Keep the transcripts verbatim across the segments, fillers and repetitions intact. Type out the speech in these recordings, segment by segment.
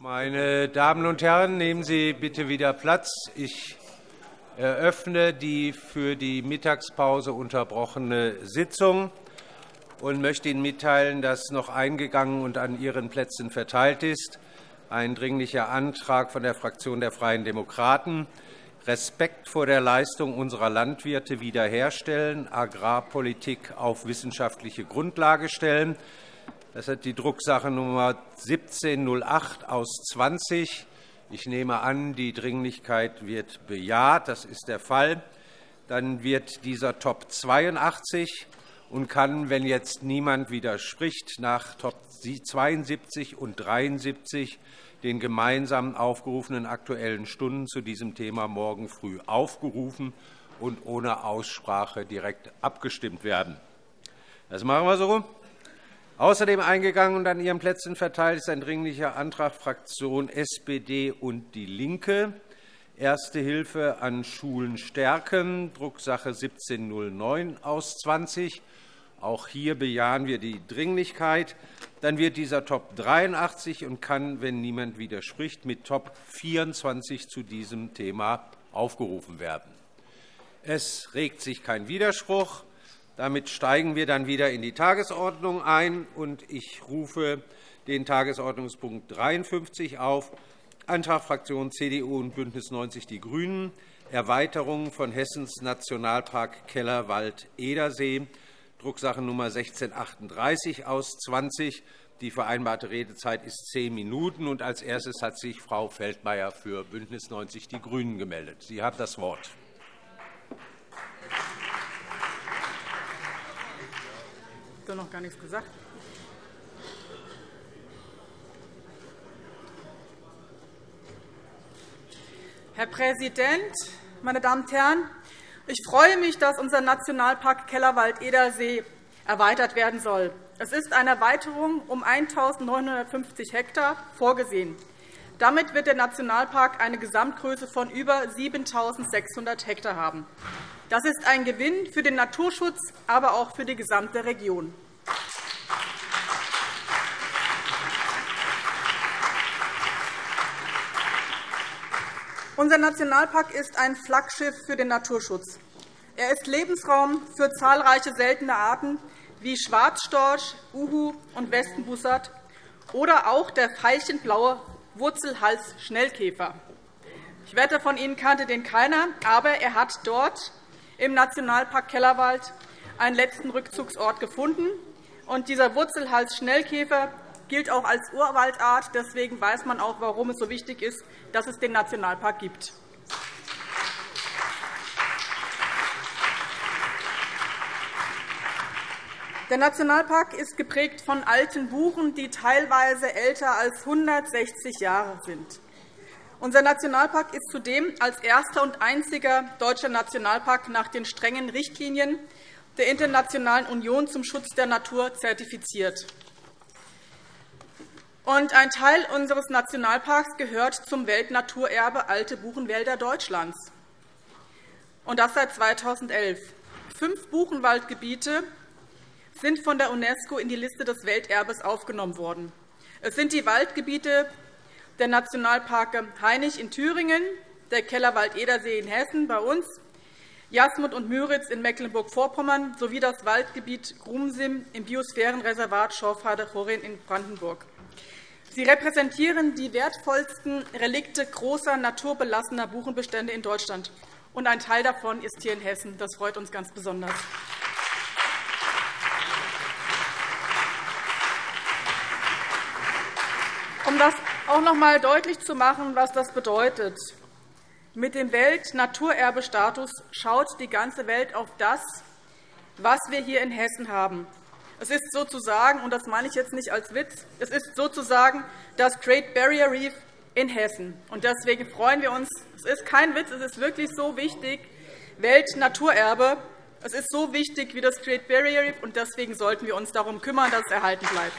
Meine Damen und Herren, nehmen Sie bitte wieder Platz. Ich eröffne die für die Mittagspause unterbrochene Sitzung und möchte Ihnen mitteilen, dass noch eingegangen und an Ihren Plätzen verteilt ist ein Dringlicher Antrag von der Fraktion der Freien Demokraten, Respekt vor der Leistung unserer Landwirte wiederherstellen, Agrarpolitik auf wissenschaftliche Grundlage stellen. Das hat die Drucksache Nummer siebzehn null acht aus zwanzig. Ich nehme an, die Dringlichkeit wird bejaht. Das ist der Fall. Dann wird dieser Top zweiundachtzig und kann, wenn jetzt niemand widerspricht, nach Top zweiundsiebzig und dreiundsiebzig den gemeinsam aufgerufenen Aktuellen Stunden zu diesem Thema morgen früh aufgerufen und ohne Aussprache direkt abgestimmt werden. Das machen wir so. Außerdem eingegangen und an Ihren Plätzen verteilt ist ein Dringlicher Antrag Fraktion S P D und DIE LINKE, Erste Hilfe an Schulen stärken, Drucksache siebzehn null neun aus zwanzig. Auch hier bejahen wir die Dringlichkeit. Dann wird dieser Top dreiundachtzig und kann, wenn niemand widerspricht, mit Top vierundzwanzig zu diesem Thema aufgerufen werden. Es regt sich kein Widerspruch. Damit steigen wir dann wieder in die Tagesordnung ein, und ich rufe den Tagesordnungspunkt dreiundfünfzig auf, Antrag Fraktion C D U und BÜNDNIS neunzig die GRÜNEN, Erweiterung von Hessens Nationalpark Kellerwald-Edersee, Drucksache Nummer sechzehn achtunddreißig aus zwanzig. Die vereinbarte Redezeit ist zehn Minuten. Und als erstes hat sich Frau Feldmayer für BÜNDNIS neunzig die GRÜNEN gemeldet. Sie hat das Wort. Ich habe noch gar nichts gesagt. Herr Präsident, meine Damen und Herren! Ich freue mich, dass unser Nationalpark Kellerwald-Edersee erweitert werden soll. Es ist eine Erweiterung um eintausendneunhundertfünfzig Hektar vorgesehen. Damit wird der Nationalpark eine Gesamtgröße von über siebentausendsechshundert Hektar haben. Das ist ein Gewinn für den Naturschutz, aber auch für die gesamte Region. Unser Nationalpark ist ein Flaggschiff für den Naturschutz. Er ist Lebensraum für zahlreiche seltene Arten wie Schwarzstorch, Uhu und Westenbussard oder auch der veilchenblaue Wurzelhals-Schnellkäfer. Ich wette, von Ihnen kannte den keiner, aber er hat dort im Nationalpark Kellerwald einen letzten Rückzugsort gefunden. Und dieser Wurzelhals-Schnellkäfer gilt auch als Urwaldart. Deswegen weiß man auch, warum es so wichtig ist, dass es den Nationalpark gibt. Der Nationalpark ist geprägt von alten Buchen, die teilweise älter als hundertsechzig Jahre sind. Unser Nationalpark ist zudem als erster und einziger deutscher Nationalpark nach den strengen Richtlinien der Internationalen Union zum Schutz der Natur zertifiziert. Und ein Teil unseres Nationalparks gehört zum Weltnaturerbe Alte Buchenwälder Deutschlands, und das seit zweitausendelf. Fünf Buchenwaldgebiete sind von der UNESCO in die Liste des Welterbes aufgenommen worden. Es sind die Waldgebiete der Nationalparke Hainich in Thüringen, der Kellerwald-Edersee in Hessen bei uns, Jasmund und Müritz in Mecklenburg-Vorpommern sowie das Waldgebiet Grumsim im Biosphärenreservat Schorfheide-Chorin in Brandenburg. Sie repräsentieren die wertvollsten Relikte großer naturbelassener Buchenbestände in Deutschland. Und ein Teil davon ist hier in Hessen. Das freut uns ganz besonders. Um das auch noch einmal deutlich zu machen, was das bedeutet: Mit dem Weltnaturerbe-Status schaut die ganze Welt auf das, was wir hier in Hessen haben. Es ist sozusagen, und das meine ich jetzt nicht als Witz, es ist sozusagen das Great Barrier Reef in Hessen. Und deswegen freuen wir uns. Es ist kein Witz, es ist wirklich so wichtig, Weltnaturerbe. Es ist so wichtig wie das Great Barrier Reef, und deswegen sollten wir uns darum kümmern, dass es erhalten bleibt.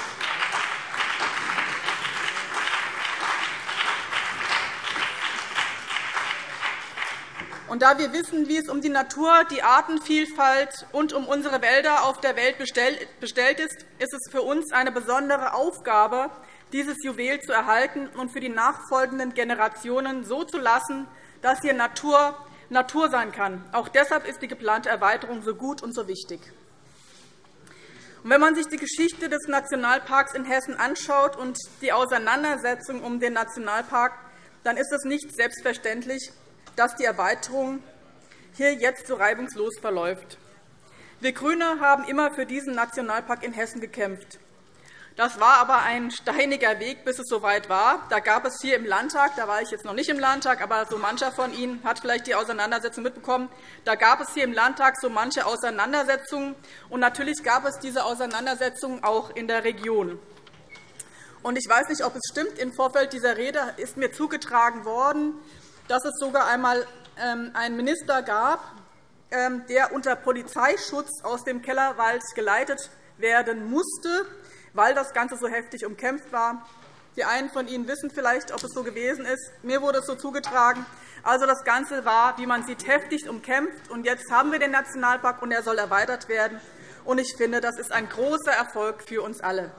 Und da wir wissen, wie es um die Natur, die Artenvielfalt und um unsere Wälder auf der Welt bestellt ist, ist es für uns eine besondere Aufgabe, dieses Juwel zu erhalten und für die nachfolgenden Generationen so zu lassen, dass hier Natur Natur sein kann. Auch deshalb ist die geplante Erweiterung so gut und so wichtig. Und wenn man sich die Geschichte des Nationalparks in Hessen anschaut und die Auseinandersetzung um den Nationalpark, dann ist es nicht selbstverständlich, dass die Erweiterung hier jetzt so reibungslos verläuft. Wir GRÜNE haben immer für diesen Nationalpark in Hessen gekämpft. Das war aber ein steiniger Weg, bis es soweit war. Da gab es hier im Landtag, da war ich jetzt noch nicht im Landtag, aber so mancher von Ihnen hat vielleicht die Auseinandersetzung mitbekommen, da gab es hier im Landtag so manche Auseinandersetzungen. Und natürlich gab es diese Auseinandersetzungen auch in der Region. Und ich weiß nicht, ob es stimmt, im Vorfeld dieser Rede ist mir zugetragen worden, dass es sogar einmal einen Minister gab, der unter Polizeischutz aus dem Kellerwald geleitet werden musste, weil das Ganze so heftig umkämpft war. Die einen von Ihnen wissen vielleicht, ob es so gewesen ist. Mir wurde es so zugetragen. Also, das Ganze war, wie man sieht, heftig umkämpft. Und jetzt haben wir den Nationalpark, und er soll erweitert werden. Und ich finde, das ist ein großer Erfolg für uns alle.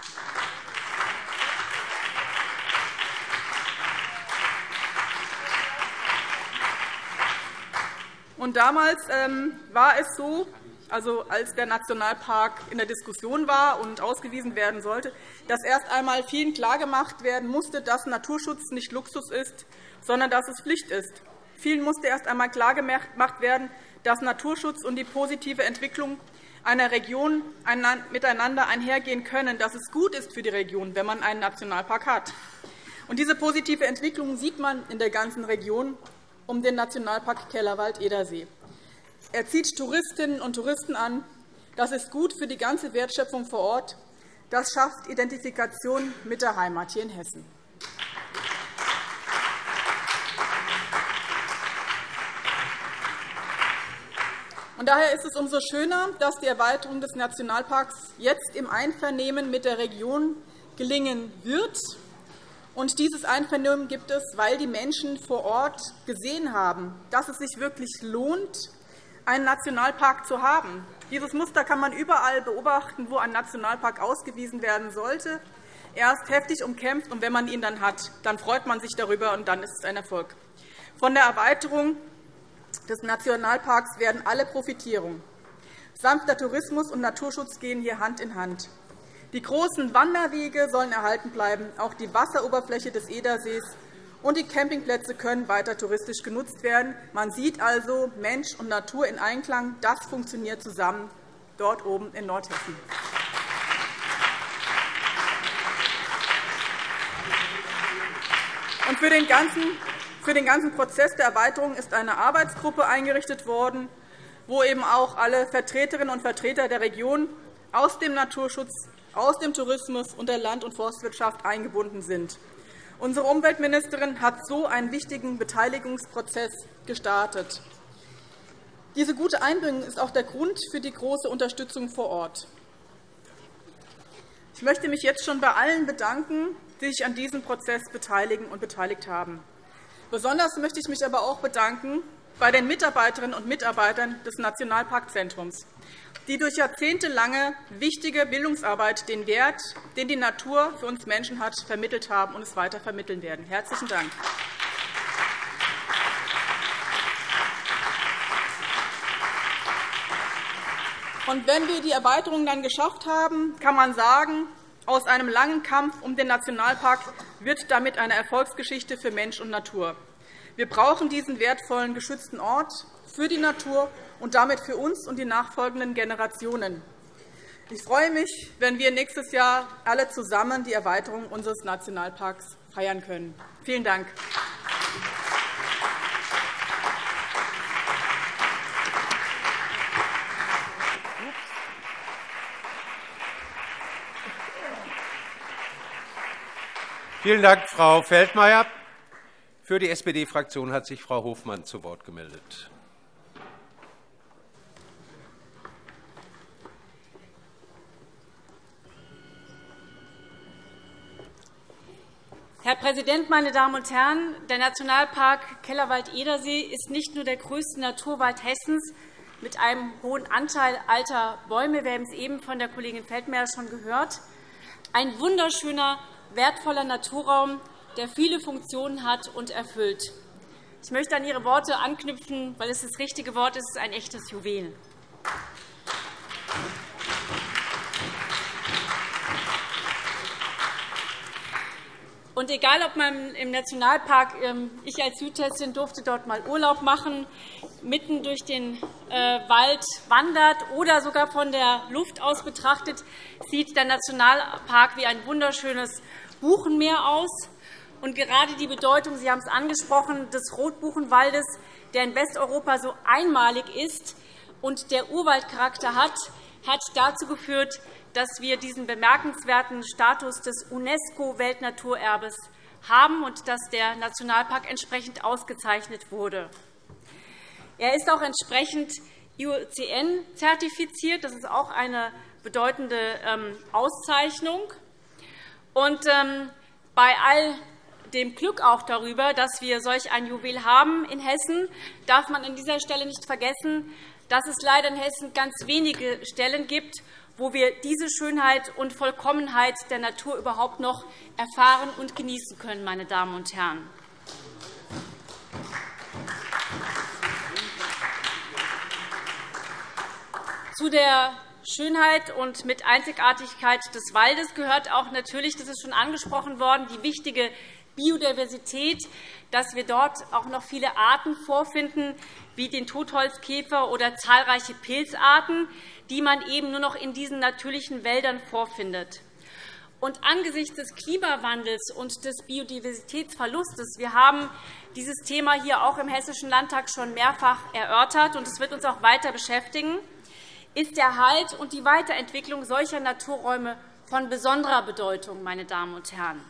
Und damals ähm, war es so, also als der Nationalpark in der Diskussion war und ausgewiesen werden sollte, dass erst einmal vielen klargemacht werden musste, dass Naturschutz nicht Luxus ist, sondern dass es Pflicht ist. Vielen musste erst einmal klargemacht werden, dass Naturschutz und die positive Entwicklung einer Region miteinander einhergehen können, dass es gut ist für die Region, wenn man einen Nationalpark hat. Und diese positive Entwicklung sieht man in der ganzen Region um den Nationalpark Kellerwald-Edersee. Er zieht Touristinnen und Touristen an. Das ist gut für die ganze Wertschöpfung vor Ort. Das schafft Identifikation mit der Heimat hier in Hessen. Und daher ist es umso schöner, dass die Erweiterung des Nationalparks jetzt im Einvernehmen mit der Region gelingen wird. Und dieses Einvernehmen gibt es, weil die Menschen vor Ort gesehen haben, dass es sich wirklich lohnt, einen Nationalpark zu haben. Dieses Muster kann man überall beobachten, wo ein Nationalpark ausgewiesen werden sollte. Er ist heftig umkämpft, und wenn man ihn dann hat, dann freut man sich darüber, und dann ist es ein Erfolg. Von der Erweiterung des Nationalparks werden alle profitieren. Sanfter Tourismus und Naturschutz gehen hier Hand in Hand. Die großen Wanderwege sollen erhalten bleiben, auch die Wasseroberfläche des Edersees und die Campingplätze können weiter touristisch genutzt werden. Man sieht also Mensch und Natur in Einklang. Das funktioniert zusammen dort oben in Nordhessen. Und für den ganzen, für den ganzen Prozess der Erweiterung ist eine Arbeitsgruppe eingerichtet worden, wo eben auch alle Vertreterinnen und Vertreter der Region aus dem Naturschutz, aus dem Tourismus und der Land- und Forstwirtschaft eingebunden sind. Unsere Umweltministerin hat so einen wichtigen Beteiligungsprozess gestartet. Diese gute Einbringung ist auch der Grund für die große Unterstützung vor Ort. Ich möchte mich jetzt schon bei allen bedanken, die sich an diesem Prozess beteiligen und beteiligt haben. Besonders möchte ich mich aber auch bedanken bei den Mitarbeiterinnen und Mitarbeitern des Nationalparkzentrums, die durch jahrzehntelange wichtige Bildungsarbeit den Wert, den die Natur für uns Menschen hat, vermittelt haben und es weiter vermitteln werden. Herzlichen Dank. Und wenn wir die Erweiterung dann geschafft haben, kann man sagen, aus einem langen Kampf um den Nationalpark wird damit eine Erfolgsgeschichte für Mensch und Natur. Wir brauchen diesen wertvollen, geschützten Ort für die Natur und damit für uns und die nachfolgenden Generationen. Ich freue mich, wenn wir nächstes Jahr alle zusammen die Erweiterung unseres Nationalparks feiern können. Vielen Dank. Vielen Dank, Frau Feldmayer. Für die S P D-Fraktion hat sich Frau Hofmann zu Wort gemeldet. Herr Präsident, meine Damen und Herren! Der Nationalpark Kellerwald-Edersee ist nicht nur der größte Naturwald Hessens mit einem hohen Anteil alter Bäume. Wir haben es eben von der Kollegin Feldmayer schon gehört. Ein wunderschöner wertvoller Naturraum, der viele Funktionen hat und erfüllt. Ich möchte an Ihre Worte anknüpfen, weil es das richtige Wort ist, es ist ein echtes Juwel. Und egal, ob man im Nationalpark, ich als Südhessin durfte dort mal Urlaub machen, mitten durch den Wald wandert oder sogar von der Luft aus betrachtet, sieht der Nationalpark wie ein wunderschönes Buchenmeer aus. Und gerade die Bedeutung, Sie haben es angesprochen, des Rotbuchenwaldes, der in Westeuropa so einmalig ist und der Urwaldcharakter hat, hat dazu geführt, dass wir diesen bemerkenswerten Status des UNESCO-Weltnaturerbes haben und dass der Nationalpark entsprechend ausgezeichnet wurde. Er ist auch entsprechend I U C N-zertifiziert. Das ist auch eine bedeutende Auszeichnung. Und bei all dem Glück auch darüber, dass wir solch ein Juwel haben in Hessen, darf man an dieser Stelle nicht vergessen, dass es leider in Hessen ganz wenige Stellen gibt, wo wir diese Schönheit und Vollkommenheit der Natur überhaupt noch erfahren und genießen können, meine Damen und Herren. Zu der Schönheit und mit Einzigartigkeit des Waldes gehört auch natürlich, das ist schon angesprochen worden, die wichtige Biodiversität, dass wir dort auch noch viele Arten vorfinden, wie den Totholzkäfer oder zahlreiche Pilzarten, die man eben nur noch in diesen natürlichen Wäldern vorfindet. Und angesichts des Klimawandels und des Biodiversitätsverlustes, wir haben dieses Thema hier auch im Hessischen Landtag schon mehrfach erörtert, und es wird uns auch weiter beschäftigen, ist der Erhalt und die Weiterentwicklung solcher Naturräume von besonderer Bedeutung, meine Damen und Herren.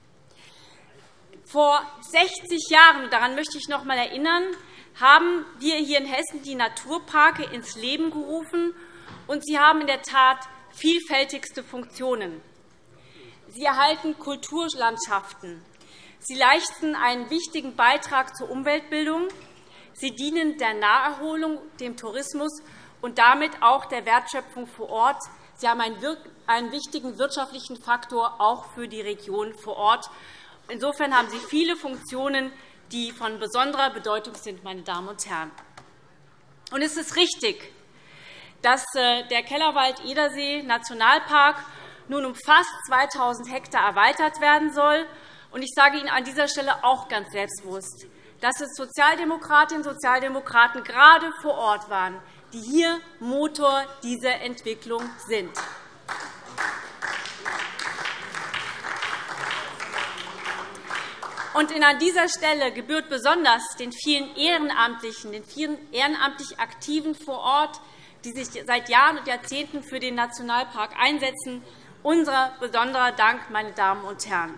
Vor sechzig Jahren, daran möchte ich noch einmal erinnern, haben wir hier in Hessen die Naturparke ins Leben gerufen, und sie haben in der Tat vielfältigste Funktionen. Sie erhalten Kulturlandschaften. Sie leisten einen wichtigen Beitrag zur Umweltbildung. Sie dienen der Naherholung, dem Tourismus und damit auch der Wertschöpfung vor Ort. Sie haben einen wichtigen wirtschaftlichen Faktor auch für die Region vor Ort. Insofern haben sie viele Funktionen, die von besonderer Bedeutung sind, meine Damen und Herren. Und es ist richtig, dass der Kellerwald-Edersee-Nationalpark nun um fast zweitausend Hektar erweitert werden soll. Und ich sage Ihnen an dieser Stelle auch ganz selbstbewusst, dass es Sozialdemokratinnen und Sozialdemokraten gerade vor Ort waren, die hier Motor dieser Entwicklung sind. Und an dieser Stelle gebührt besonders den vielen Ehrenamtlichen, den vielen ehrenamtlich Aktiven vor Ort, die sich seit Jahren und Jahrzehnten für den Nationalpark einsetzen, unser besonderer Dank, meine Damen und Herren.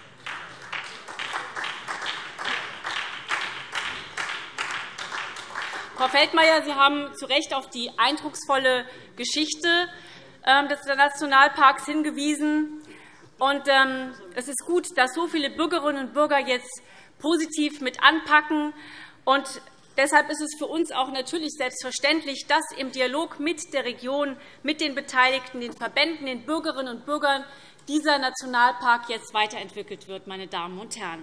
Frau Feldmayer, Sie haben zu Recht auf die eindrucksvolle Geschichte des Nationalparks hingewiesen. Und es ist gut, dass so viele Bürgerinnen und Bürger jetzt positiv mit anpacken. Und deshalb ist es für uns auch natürlich selbstverständlich, dass im Dialog mit der Region, mit den Beteiligten, den Verbänden, den Bürgerinnen und Bürgern dieser Nationalpark jetzt weiterentwickelt wird, meine Damen und Herren.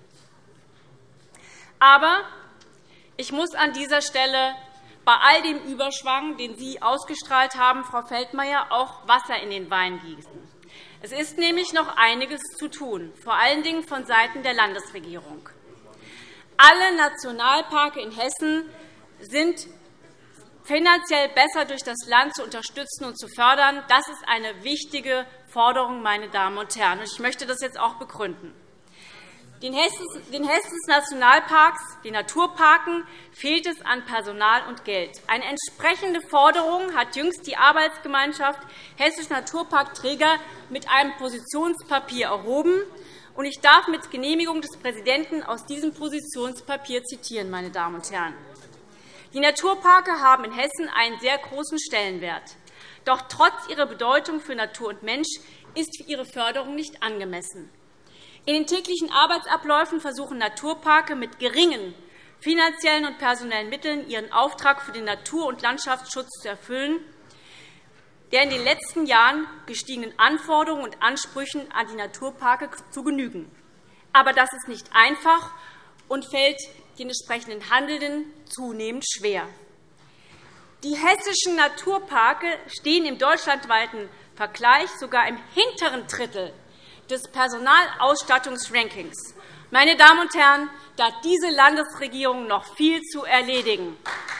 Aber ich muss an dieser Stelle bei all dem Überschwang, den Sie ausgestrahlt haben, Frau Feldmayer, auch Wasser in den Wein gießen. Es ist nämlich noch einiges zu tun, vor allen Dingen vonseiten der Landesregierung. Alle Nationalparke in Hessen sind finanziell besser durch das Land zu unterstützen und zu fördern. Das ist eine wichtige Forderung, meine Damen und Herren. Ich möchte das jetzt auch begründen. Den Hessens Nationalparks, den Naturparken, fehlt es an Personal und Geld. Eine entsprechende Forderung hat jüngst die Arbeitsgemeinschaft Hessische Naturparkträger mit einem Positionspapier erhoben. Ich darf mit Genehmigung des Präsidenten aus diesem Positionspapier zitieren, meine Damen und Herren. Die Naturparke haben in Hessen einen sehr großen Stellenwert. Doch trotz ihrer Bedeutung für Natur und Mensch ist ihre Förderung nicht angemessen. In den täglichen Arbeitsabläufen versuchen Naturparke mit geringen finanziellen und personellen Mitteln ihren Auftrag für den Natur- und Landschaftsschutz zu erfüllen. der in den letzten Jahren gestiegenen Anforderungen und Ansprüchen an die Naturparke zu genügen. Aber das ist nicht einfach und fällt den entsprechenden Handelnden zunehmend schwer. Die hessischen Naturparke stehen im deutschlandweiten Vergleich sogar im hinteren Drittel des Personalausstattungsrankings. Meine Damen und Herren, da hat diese Landesregierung noch viel zu erledigen.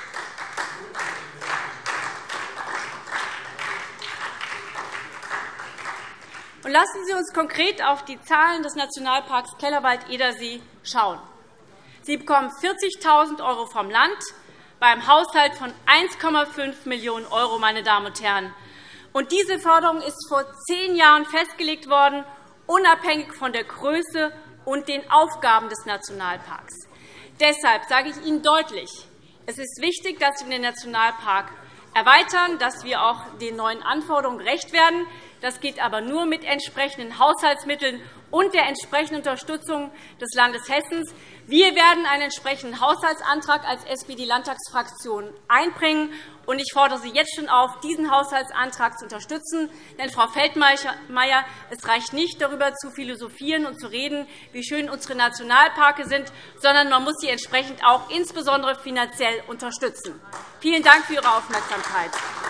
Und lassen Sie uns konkret auf die Zahlen des Nationalparks Kellerwald-Edersee schauen. Sie bekommen vierzigtausend € vom Land bei einem Haushalt von eins Komma fünf Millionen €, meine Damen und Herren. Und diese Förderung ist vor zehn Jahren festgelegt worden, unabhängig von der Größe und den Aufgaben des Nationalparks. Deshalb sage ich Ihnen deutlich, es ist wichtig, dass wir den Nationalpark erweitern, dass wir auch den neuen Anforderungen gerecht werden. Das geht aber nur mit entsprechenden Haushaltsmitteln und der entsprechenden Unterstützung des Landes Hessen. Wir werden einen entsprechenden Haushaltsantrag als S P D-Landtagsfraktion einbringen. Und ich fordere Sie jetzt schon auf, diesen Haushaltsantrag zu unterstützen. Denn, Frau Feldmayer, es reicht nicht, darüber zu philosophieren und zu reden, wie schön unsere Nationalparke sind, sondern man muss sie entsprechend auch insbesondere finanziell unterstützen. Vielen Dank für Ihre Aufmerksamkeit.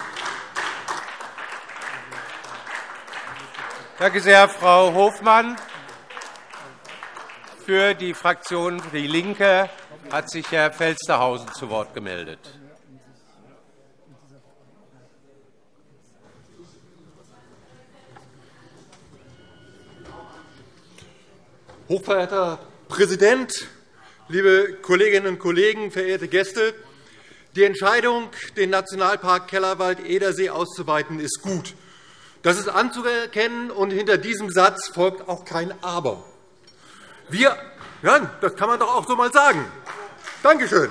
Danke sehr, Frau Hofmann. Für die Fraktion DIE LINKE hat sich Herr Felstehausen zu Wort gemeldet. Hochverehrter Präsident, liebe Kolleginnen und Kollegen, verehrte Gäste! Die Entscheidung, den Nationalpark Kellerwald-Edersee auszuweiten, ist gut. Das ist anzuerkennen, und hinter diesem Satz folgt auch kein Aber. Wir, ja, das kann man doch auch so einmal sagen. Danke schön.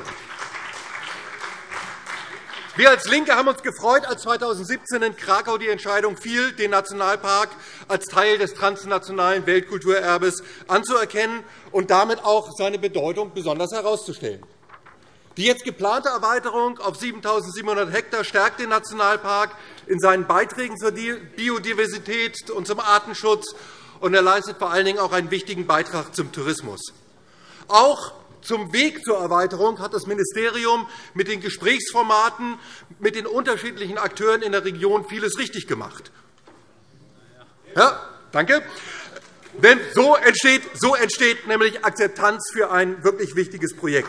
Wir als LINKE haben uns gefreut, als zweitausendsiebzehn in Krakau die Entscheidung fiel, den Nationalpark als Teil des transnationalen Weltkulturerbes anzuerkennen und damit auch seine Bedeutung besonders herauszustellen. Die jetzt geplante Erweiterung auf siebentausendsiebenhundert Hektar stärkt den Nationalpark in seinen Beiträgen zur Biodiversität und zum Artenschutz, und er leistet vor allen Dingen auch einen wichtigen Beitrag zum Tourismus. Auch zum Weg zur Erweiterung hat das Ministerium mit den Gesprächsformaten mit den unterschiedlichen Akteuren in der Region vieles richtig gemacht. Ja, danke. Denn so entsteht, so entsteht nämlich Akzeptanz für ein wirklich wichtiges Projekt.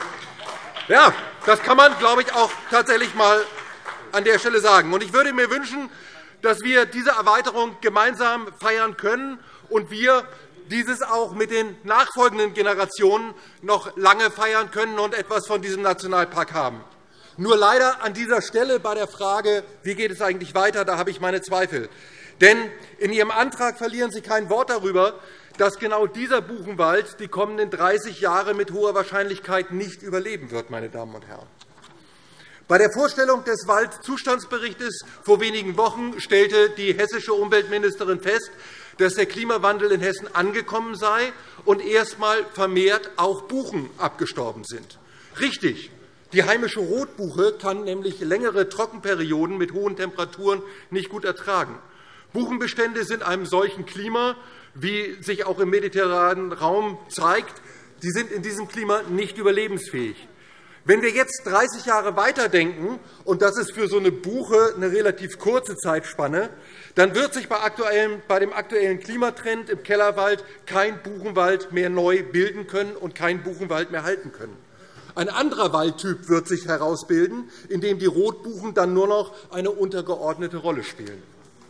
Ja, das kann man, glaube ich, auch tatsächlich einmal an der Stelle sagen. Ich würde mir wünschen, dass wir diese Erweiterung gemeinsam feiern können und wir dieses auch mit den nachfolgenden Generationen noch lange feiern können und etwas von diesem Nationalpark haben. Nur leider an dieser Stelle bei der Frage, wie geht es eigentlich weiter, da habe ich meine Zweifel. Denn in Ihrem Antrag verlieren Sie kein Wort darüber, dass genau dieser Buchenwald die kommenden dreißig Jahre mit hoher Wahrscheinlichkeit nicht überleben wird, meine Damen und Herren. Bei der Vorstellung des Waldzustandsberichts vor wenigen Wochen stellte die hessische Umweltministerin fest, dass der Klimawandel in Hessen angekommen sei und erstmals vermehrt auch Buchen abgestorben sind. Richtig. Die heimische Rotbuche kann nämlich längere Trockenperioden mit hohen Temperaturen nicht gut ertragen. Buchenbestände sind einem solchen Klima, wie sich auch im mediterranen Raum zeigt, die sind in diesem Klima nicht überlebensfähig. Wenn wir jetzt dreißig Jahre weiterdenken, und das ist für so eine Buche eine relativ kurze Zeitspanne, dann wird sich bei dem aktuellen Klimatrend im Kellerwald kein Buchenwald mehr neu bilden können und kein Buchenwald mehr halten können. Ein anderer Waldtyp wird sich herausbilden, in dem die Rotbuchen dann nur noch eine untergeordnete Rolle spielen.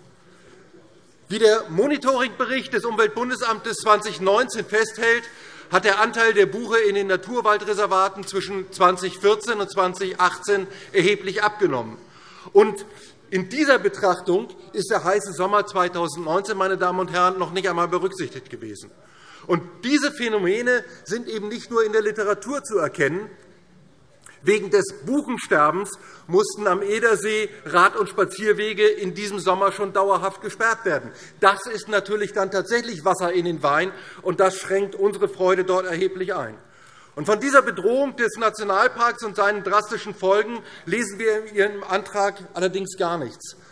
Wie der Monitoringbericht des Umweltbundesamtes zweitausendneunzehn festhält, hat der Anteil der Buche in den Naturwaldreservaten zwischen zweitausendvierzehn und zweitausendachtzehn erheblich abgenommen. Und in dieser Betrachtung ist der heiße Sommer zweitausendneunzehn, meine Damen und Herren, noch nicht einmal berücksichtigt gewesen. Und diese Phänomene sind eben nicht nur in der Literatur zu erkennen. Wegen des Buchensterbens mussten am Edersee Rad- und Spazierwege in diesem Sommer schon dauerhaft gesperrt werden. Das ist natürlich dann tatsächlich Wasser in den Wein, und das schränkt unsere Freude dort erheblich ein. Und von dieser Bedrohung des Nationalparks und seinen drastischen Folgen lesen wir in Ihrem Antrag allerdings gar nichts.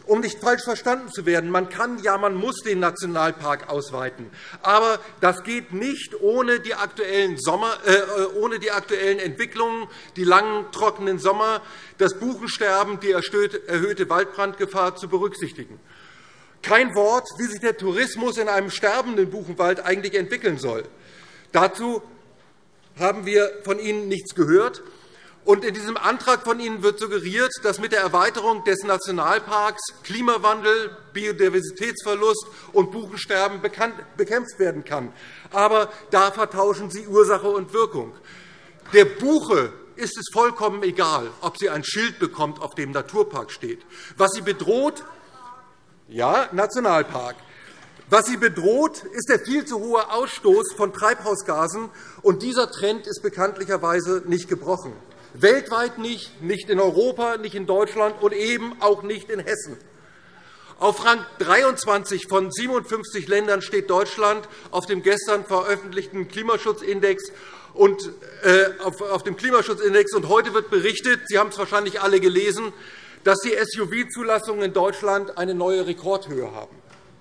Um nicht falsch verstanden zu werden, man kann, ja, man muss den Nationalpark ausweiten. Aber das geht nicht ohne die aktuellen, Sommer, äh, ohne die aktuellen Entwicklungen, die langen, trockenen Sommer, das Buchensterben, die erhöhte Waldbrandgefahr zu berücksichtigen. Kein Wort, wie sich der Tourismus in einem sterbenden Buchenwald eigentlich entwickeln soll. Dazu haben wir von Ihnen nichts gehört. Und in diesem Antrag von Ihnen wird suggeriert, dass mit der Erweiterung des Nationalparks Klimawandel, Biodiversitätsverlust und Buchensterben bekämpft werden kann. Aber da vertauschen Sie Ursache und Wirkung. Der Buche ist es vollkommen egal, ob sie ein Schild bekommt, auf dem Naturpark steht. Was sie bedroht, ja, Nationalpark. Was sie bedroht, ist der viel zu hohe Ausstoß von Treibhausgasen, und dieser Trend ist bekanntlicherweise nicht gebrochen. Weltweit nicht, nicht in Europa, nicht in Deutschland und eben auch nicht in Hessen. Auf Rang dreiundzwanzig von siebenundfünfzig Ländern steht Deutschland auf dem gestern veröffentlichten Klimaschutzindex. Und, äh, auf, auf dem Klimaschutzindex. Und heute wird berichtet, Sie haben es wahrscheinlich alle gelesen, dass die S U V-Zulassungen in Deutschland eine neue Rekordhöhe haben.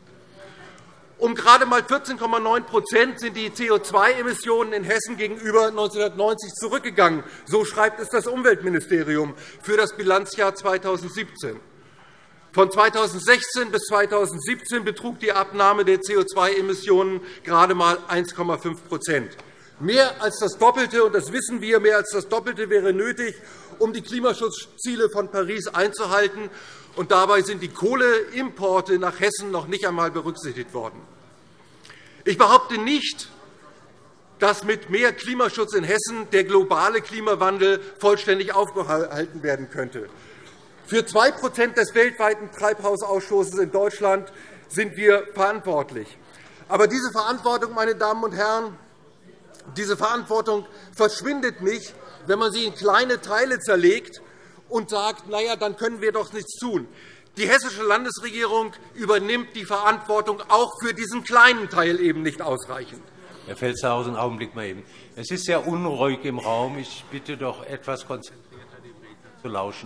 Um gerade einmal vierzehn Komma neun sind die C O zwei Emissionen in Hessen gegenüber neunzehnhundertneunzig zurückgegangen. So schreibt es das Umweltministerium für das Bilanzjahr zweitausendsiebzehn. Von zweitausendsechzehn bis zweitausendsiebzehn betrug die Abnahme der C O zwei Emissionen gerade einmal eins Komma fünf Mehr als das Doppelte, und das wissen wir, mehr als das Doppelte wäre nötig, um die Klimaschutzziele von Paris einzuhalten. Und dabei sind die Kohleimporte nach Hessen noch nicht einmal berücksichtigt worden. Ich behaupte nicht, dass mit mehr Klimaschutz in Hessen der globale Klimawandel vollständig aufgehalten werden könnte. Für zwei des weltweiten Treibhausausstoßes in Deutschland sind wir verantwortlich. Aber diese Verantwortung, meine Damen und Herren, diese Verantwortung verschwindet nicht, wenn man sie in kleine Teile zerlegt und sagt, na ja, dann können wir doch nichts tun. Die hessische Landesregierung übernimmt die Verantwortung auch für diesen kleinen Teil eben nicht ausreichend. Herr Felstehausen, einen Augenblick mal eben. Es ist sehr unruhig im Raum. Ich bitte doch, etwas konzentrierter dem Redner zu lauschen.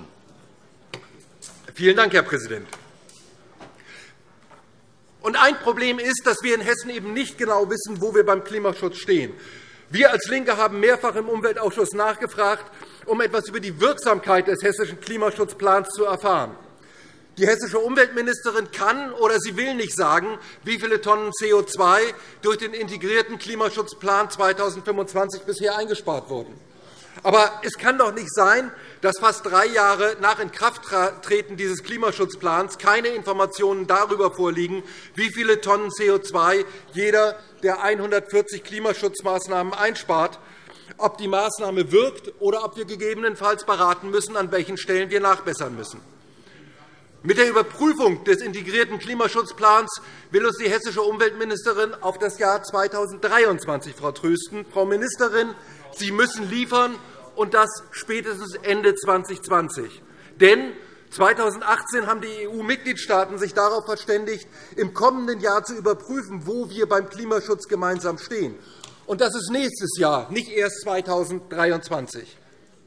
Vielen Dank, Herr Präsident. Und ein Problem ist, dass wir in Hessen eben nicht genau wissen, wo wir beim Klimaschutz stehen. Wir als LINKE haben mehrfach im Umweltausschuss nachgefragt, um etwas über die Wirksamkeit des hessischen Klimaschutzplans zu erfahren. Die hessische Umweltministerin kann oder sie will nicht sagen, wie viele Tonnen C O zwei durch den integrierten Klimaschutzplan zweitausendfünfundzwanzig bisher eingespart wurden. Aber es kann doch nicht sein, dass fast drei Jahre nach Inkrafttreten dieses Klimaschutzplans keine Informationen darüber vorliegen, wie viele Tonnen C O zwei jeder der hundertvierzig Klimaschutzmaßnahmen einspart, ob die Maßnahme wirkt oder ob wir gegebenenfalls beraten müssen, an welchen Stellen wir nachbessern müssen. Mit der Überprüfung des integrierten Klimaschutzplans will uns die hessische Umweltministerin auf das Jahr zweitausenddreiundzwanzig vertrösten. Frau Ministerin, Sie müssen liefern, und das spätestens Ende zweitausendzwanzig. Denn zweitausendachtzehn haben die E U-Mitgliedstaaten sich darauf verständigt, im kommenden Jahr zu überprüfen, wo wir beim Klimaschutz gemeinsam stehen. Und das ist nächstes Jahr, nicht erst zweitausenddreiundzwanzig.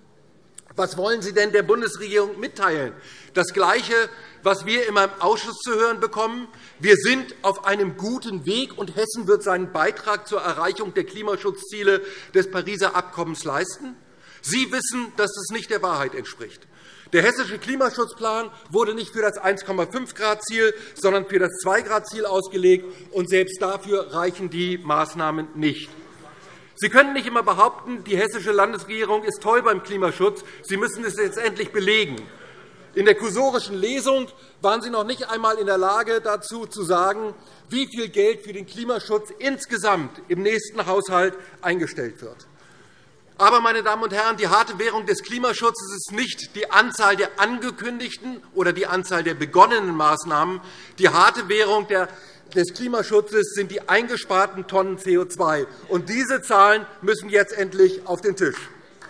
Was wollen Sie denn der Bundesregierung mitteilen? Das Gleiche, was wir in meinem Ausschuss zu hören bekommen. Wir sind auf einem guten Weg, und Hessen wird seinen Beitrag zur Erreichung der Klimaschutzziele des Pariser Abkommens leisten. Sie wissen, dass das nicht der Wahrheit entspricht. Der hessische Klimaschutzplan wurde nicht für das eins Komma fünf Grad Ziel, sondern für das zwei Grad Ziel ausgelegt, und selbst dafür reichen die Maßnahmen nicht. Sie können nicht immer behaupten, die hessische Landesregierung ist toll beim Klimaschutz. Sie müssen es jetzt endlich belegen. In der kursorischen Lesung waren Sie noch nicht einmal in der Lage, dazu zu sagen, wie viel Geld für den Klimaschutz insgesamt im nächsten Haushalt eingestellt wird. Aber, meine Damen und Herren, die harte Währung des Klimaschutzes ist nicht die Anzahl der angekündigten oder die Anzahl der begonnenen Maßnahmen. Die harte Währung des Klimaschutzes sind die eingesparten Tonnen C O zwei. Und diese Zahlen müssen jetzt endlich auf den Tisch.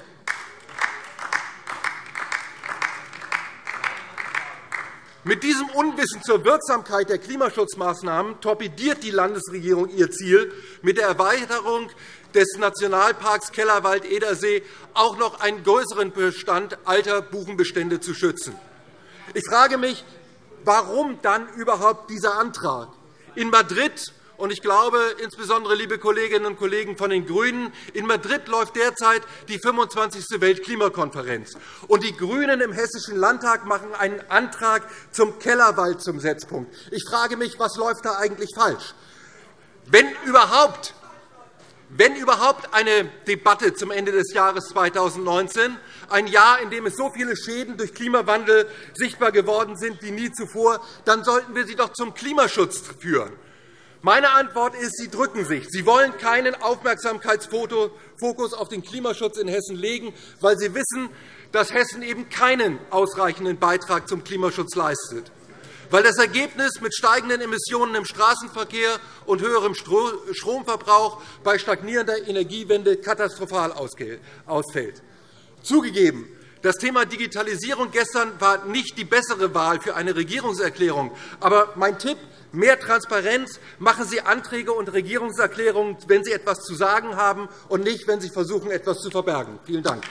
Mit diesem Unwissen zur Wirksamkeit der Klimaschutzmaßnahmen torpediert die Landesregierung ihr Ziel, mit der Erweiterung des Nationalparks Kellerwald-Edersee auch noch einen größeren Bestand alter Buchenbestände zu schützen. Ich frage mich, warum dann überhaupt dieser Antrag? In Madrid, und ich glaube, insbesondere, liebe Kolleginnen und Kollegen von den GRÜNEN, in Madrid läuft derzeit die fünfundzwanzigste Weltklimakonferenz. Und die GRÜNEN im Hessischen Landtag machen einen Antrag zum Kellerwald zum Setzpunkt. Ich frage mich, was läuft da eigentlich falsch? Wenn überhaupt Wenn überhaupt eine Debatte zum Ende des Jahres zweitausendneunzehn, ein Jahr, in dem es so viele Schäden durch Klimawandel sichtbar geworden sind wie nie zuvor, dann sollten wir sie doch zum Klimaschutz führen. Meine Antwort ist, Sie drücken sich. Sie wollen keinen Aufmerksamkeitsfokus auf den Klimaschutz in Hessen legen, weil Sie wissen, dass Hessen eben keinen ausreichenden Beitrag zum Klimaschutz leistet, weil das Ergebnis mit steigenden Emissionen im Straßenverkehr und höherem Stromverbrauch bei stagnierender Energiewende katastrophal ausfällt. Zugegeben, das Thema Digitalisierung gestern war nicht die bessere Wahl für eine Regierungserklärung. Aber mein Tipp, mehr Transparenz, machen Sie Anträge und Regierungserklärungen, wenn Sie etwas zu sagen haben, und nicht, wenn Sie versuchen, etwas zu verbergen. Vielen Dank.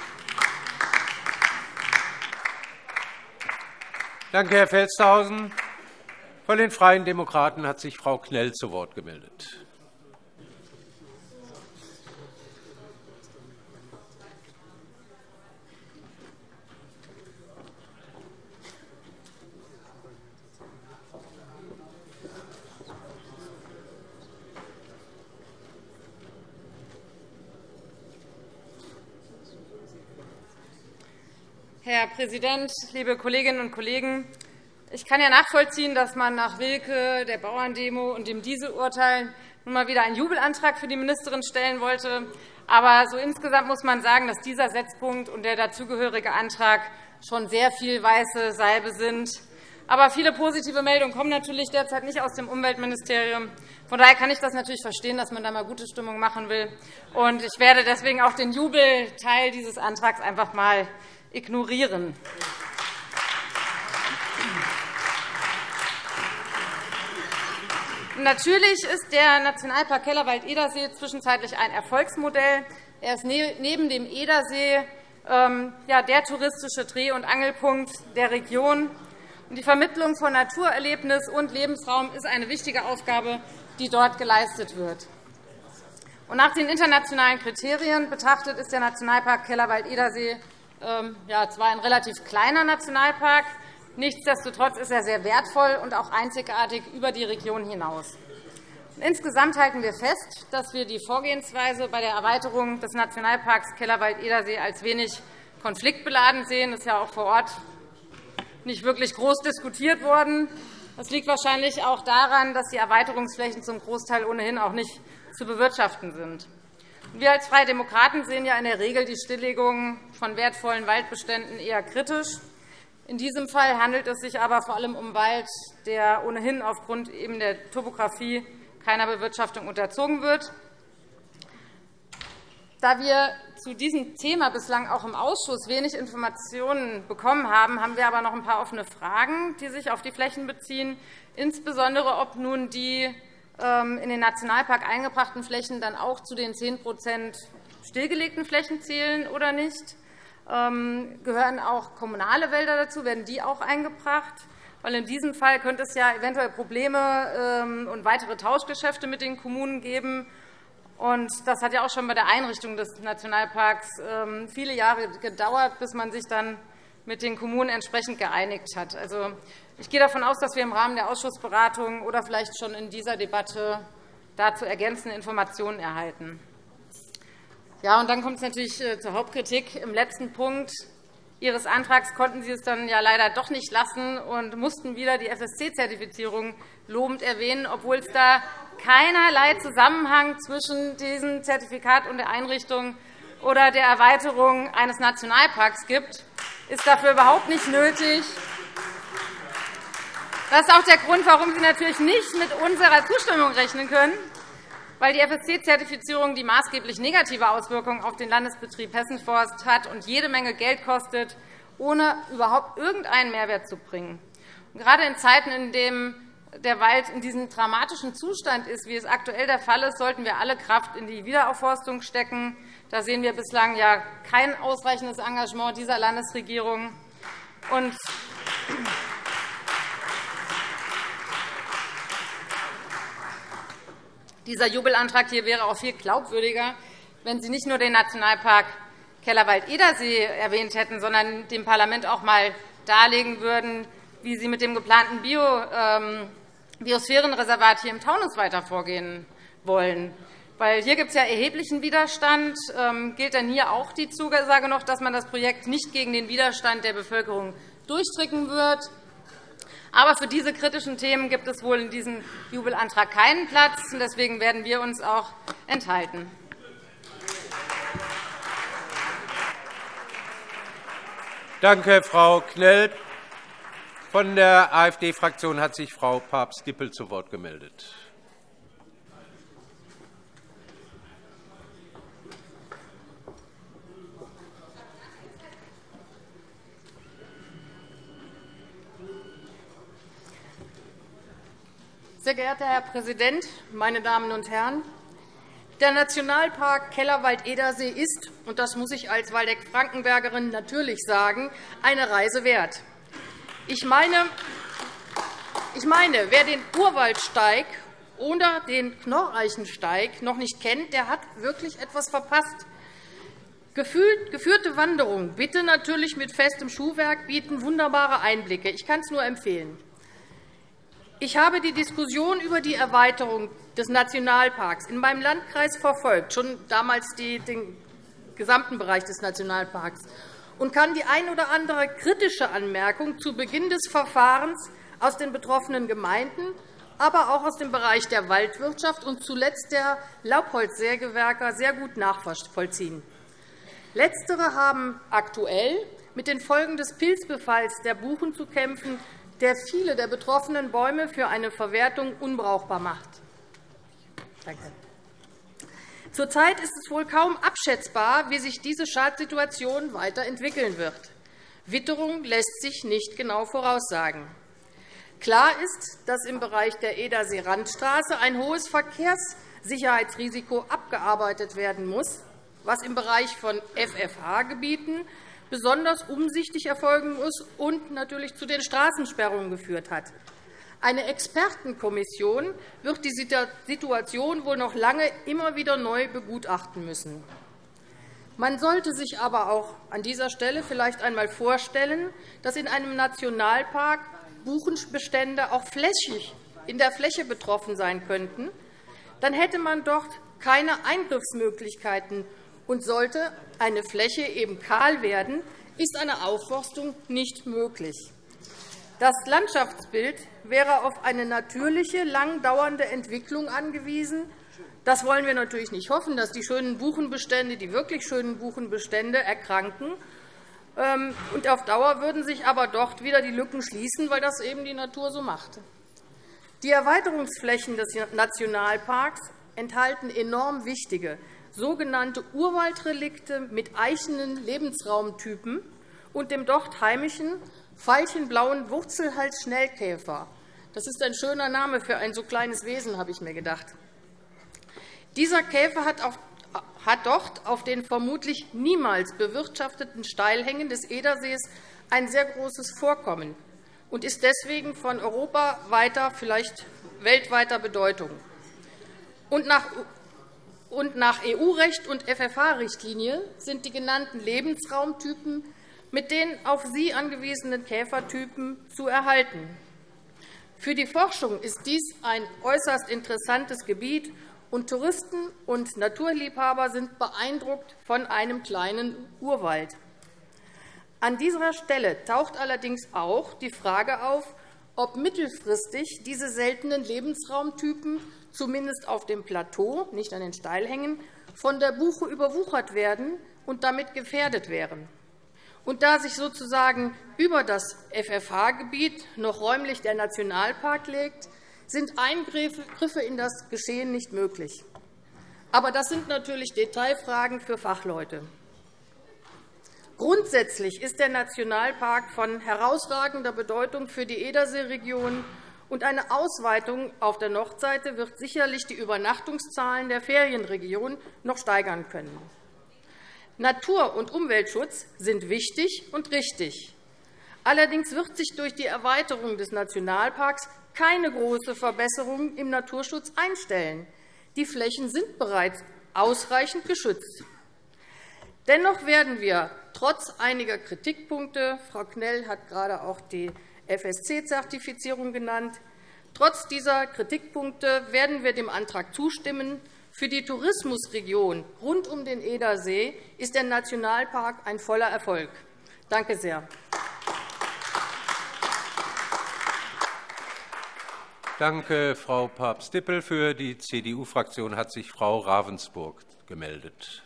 Danke, Herr Felstehausen. Von den Freien Demokraten hat sich Frau Knell zu Wort gemeldet. Herr Präsident, liebe Kolleginnen und Kollegen! Ich kann ja nachvollziehen, dass man nach Wilke, der Bauerndemo und dem Dieselurteil nun mal wieder einen Jubelantrag für die Ministerin stellen wollte. Aber so insgesamt muss man sagen, dass dieser Setzpunkt und der dazugehörige Antrag schon sehr viel weiße Salbe sind. Aber viele positive Meldungen kommen natürlich derzeit nicht aus dem Umweltministerium. Von daher kann ich das natürlich verstehen, dass man da mal gute Stimmung machen will. Und ich werde deswegen auch den Jubelteil dieses Antrags einfach mal ignorieren. Natürlich ist der Nationalpark Kellerwald-Edersee zwischenzeitlich ein Erfolgsmodell. Er ist neben dem Edersee der touristische Dreh- und Angelpunkt der Region. Die Vermittlung von Naturerlebnis und Lebensraum ist eine wichtige Aufgabe, die dort geleistet wird. Nach den internationalen Kriterien betrachtet ist der Nationalpark Kellerwald-Edersee zwar ein relativ kleiner Nationalpark, nichtsdestotrotz ist er sehr wertvoll und auch einzigartig über die Region hinaus. Insgesamt halten wir fest, dass wir die Vorgehensweise bei der Erweiterung des Nationalparks Kellerwald-Edersee als wenig konfliktbeladen sehen. Das ist ja auch vor Ort nicht wirklich groß diskutiert worden. Das liegt wahrscheinlich auch daran, dass die Erweiterungsflächen zum Großteil ohnehin auch nicht zu bewirtschaften sind. Wir als Freie Demokraten sehen ja in der Regel die Stilllegung von wertvollen Waldbeständen eher kritisch. In diesem Fall handelt es sich aber vor allem um Wald, der ohnehin aufgrund eben der Topografie keiner Bewirtschaftung unterzogen wird. Da wir zu diesem Thema bislang auch im Ausschuss wenig Informationen bekommen haben, haben wir aber noch ein paar offene Fragen, die sich auf die Flächen beziehen, insbesondere ob nun die in den Nationalpark eingebrachten Flächen dann auch zu den zehn Prozent stillgelegten Flächen zählen oder nicht. Gehören auch kommunale Wälder dazu? Werden die auch eingebracht? Weil in diesem Fall könnte es ja eventuell Probleme und weitere Tauschgeschäfte mit den Kommunen geben. Und das hat ja auch schon bei der Einrichtung des Nationalparks viele Jahre gedauert, bis man sich dann mit den Kommunen entsprechend geeinigt hat. Also, ich gehe davon aus, dass wir im Rahmen der Ausschussberatungen oder vielleicht schon in dieser Debatte dazu ergänzende Informationen erhalten. Ja, und dann kommt es natürlich zur Hauptkritik. Im letzten Punkt Ihres Antrags konnten Sie es dann ja leider doch nicht lassen und mussten wieder die F S C-Zertifizierung lobend erwähnen, obwohl es da keinerlei Zusammenhang zwischen diesem Zertifikat und der Einrichtung oder der Erweiterung eines Nationalparks gibt. Ist dafür überhaupt nicht nötig. Das ist auch der Grund, warum Sie natürlich nicht mit unserer Zustimmung rechnen können, weil die F S C-Zertifizierung die maßgeblich negative Auswirkungen auf den Landesbetrieb Hessenforst hat und jede Menge Geld kostet, ohne überhaupt irgendeinen Mehrwert zu bringen. Und gerade in Zeiten, in denen der Wald in diesem dramatischen Zustand ist, wie es aktuell der Fall ist, sollten wir alle Kraft in die Wiederaufforstung stecken. Da sehen wir bislang ja kein ausreichendes Engagement dieser Landesregierung. Und Dieser Jubelantrag hier wäre auch viel glaubwürdiger, wenn Sie nicht nur den Nationalpark Kellerwald-Edersee erwähnt hätten, sondern dem Parlament auch einmal darlegen würden, wie Sie mit dem geplanten Bio, ähm, Biosphärenreservat hier im Taunus weiter vorgehen wollen. Weil hier gibt es ja erheblichen Widerstand. Ähm, gilt denn hier auch die Zusage noch, dass man das Projekt nicht gegen den Widerstand der Bevölkerung durchdrücken wird? Aber für diese kritischen Themen gibt es wohl in diesem Jubelantrag keinen Platz. Deswegen werden wir uns auch enthalten. Danke, Frau Knell. Von der AfD-Fraktion hat sich Frau Papst-Dippel zu Wort gemeldet. Sehr geehrter Herr Präsident, meine Damen und Herren! Der Nationalpark Kellerwald-Edersee ist, und das muss ich als Waldeck-Frankenbergerin natürlich sagen, eine Reise wert. Ich meine, ich meine, wer den Urwaldsteig oder den Knorreichensteig noch nicht kennt, der hat wirklich etwas verpasst. Geführte Wanderungen, bitte natürlich mit festem Schuhwerk, bieten wunderbare Einblicke. Ich kann es nur empfehlen. Ich habe die Diskussion über die Erweiterung des Nationalparks in meinem Landkreis verfolgt, schon damals die, den gesamten Bereich des Nationalparks, und kann die ein oder andere kritische Anmerkung zu Beginn des Verfahrens aus den betroffenen Gemeinden, aber auch aus dem Bereich der Waldwirtschaft und zuletzt der Laubholzsägewerke sehr gut nachvollziehen. Letztere haben aktuell mit den Folgen des Pilzbefalls der Buchen zu kämpfen, der viele der betroffenen Bäume für eine Verwertung unbrauchbar macht. Danke. Zurzeit ist es wohl kaum abschätzbar, wie sich diese Schadsituation weiterentwickeln wird. Witterung lässt sich nicht genau voraussagen. Klar ist, dass im Bereich der Edersee-Randstraße ein hohes Verkehrssicherheitsrisiko abgearbeitet werden muss, was im Bereich von F F H-Gebieten besonders umsichtig erfolgen muss und natürlich zu den Straßensperrungen geführt hat. Eine Expertenkommission wird die Situation wohl noch lange immer wieder neu begutachten müssen. Man sollte sich aber auch an dieser Stelle vielleicht einmal vorstellen, dass in einem Nationalpark Buchenbestände auch flächig in der Fläche betroffen sein könnten. Dann hätte man dort keine Eingriffsmöglichkeiten. Und sollte eine Fläche eben kahl werden, ist eine Aufforstung nicht möglich. Das Landschaftsbild wäre auf eine natürliche, lang dauernde Entwicklung angewiesen. Das wollen wir natürlich nicht hoffen, dass die schönen Buchenbestände, die wirklich schönen Buchenbestände erkranken. Und auf Dauer würden sich aber dort wieder die Lücken schließen, weil das eben die Natur so macht. Die Erweiterungsflächen des Nationalparks enthalten enorm wichtige sogenannte Urwaldrelikte mit eichenen Lebensraumtypen und dem dort heimischen veilchenblauen Wurzelhals-Schnellkäfer. Das ist ein schöner Name für ein so kleines Wesen, habe ich mir gedacht. Dieser Käfer hat, auf, hat dort auf den vermutlich niemals bewirtschafteten Steilhängen des Edersees ein sehr großes Vorkommen und ist deswegen von europaweiter, vielleicht weltweiter Bedeutung. Und nach Und nach E U-Recht und F F H-Richtlinie sind die genannten Lebensraumtypen mit den auf sie angewiesenen Käfertypen zu erhalten. Für die Forschung ist dies ein äußerst interessantes Gebiet, und Touristen und Naturliebhaber sind beeindruckt von einem kleinen Urwald. An dieser Stelle taucht allerdings auch die Frage auf, ob mittelfristig diese seltenen Lebensraumtypen zumindest auf dem Plateau, nicht an den Steilhängen, von der Buche überwuchert werden und damit gefährdet wären. Und da sich sozusagen über das F F H-Gebiet noch räumlich der Nationalpark legt, sind Eingriffe in das Geschehen nicht möglich. Aber das sind natürlich Detailfragen für Fachleute. Grundsätzlich ist der Nationalpark von herausragender Bedeutung für die Ederseeregion, und eine Ausweitung auf der Nordseite wird sicherlich die Übernachtungszahlen der Ferienregion noch steigern können. Natur- und Umweltschutz sind wichtig und richtig. Allerdings wird sich durch die Erweiterung des Nationalparks keine große Verbesserung im Naturschutz einstellen. Die Flächen sind bereits ausreichend geschützt. Dennoch werden wir trotz einiger Kritikpunkte – Frau Knell hat gerade auch die F S C-Zertifizierung genannt – trotz dieser Kritikpunkte werden wir dem Antrag zustimmen. Für die Tourismusregion rund um den Edersee ist der Nationalpark ein voller Erfolg. Danke sehr. Danke, Frau Papst-Dippel. Für die C D U-Fraktion hat sich Frau Ravensburg gemeldet.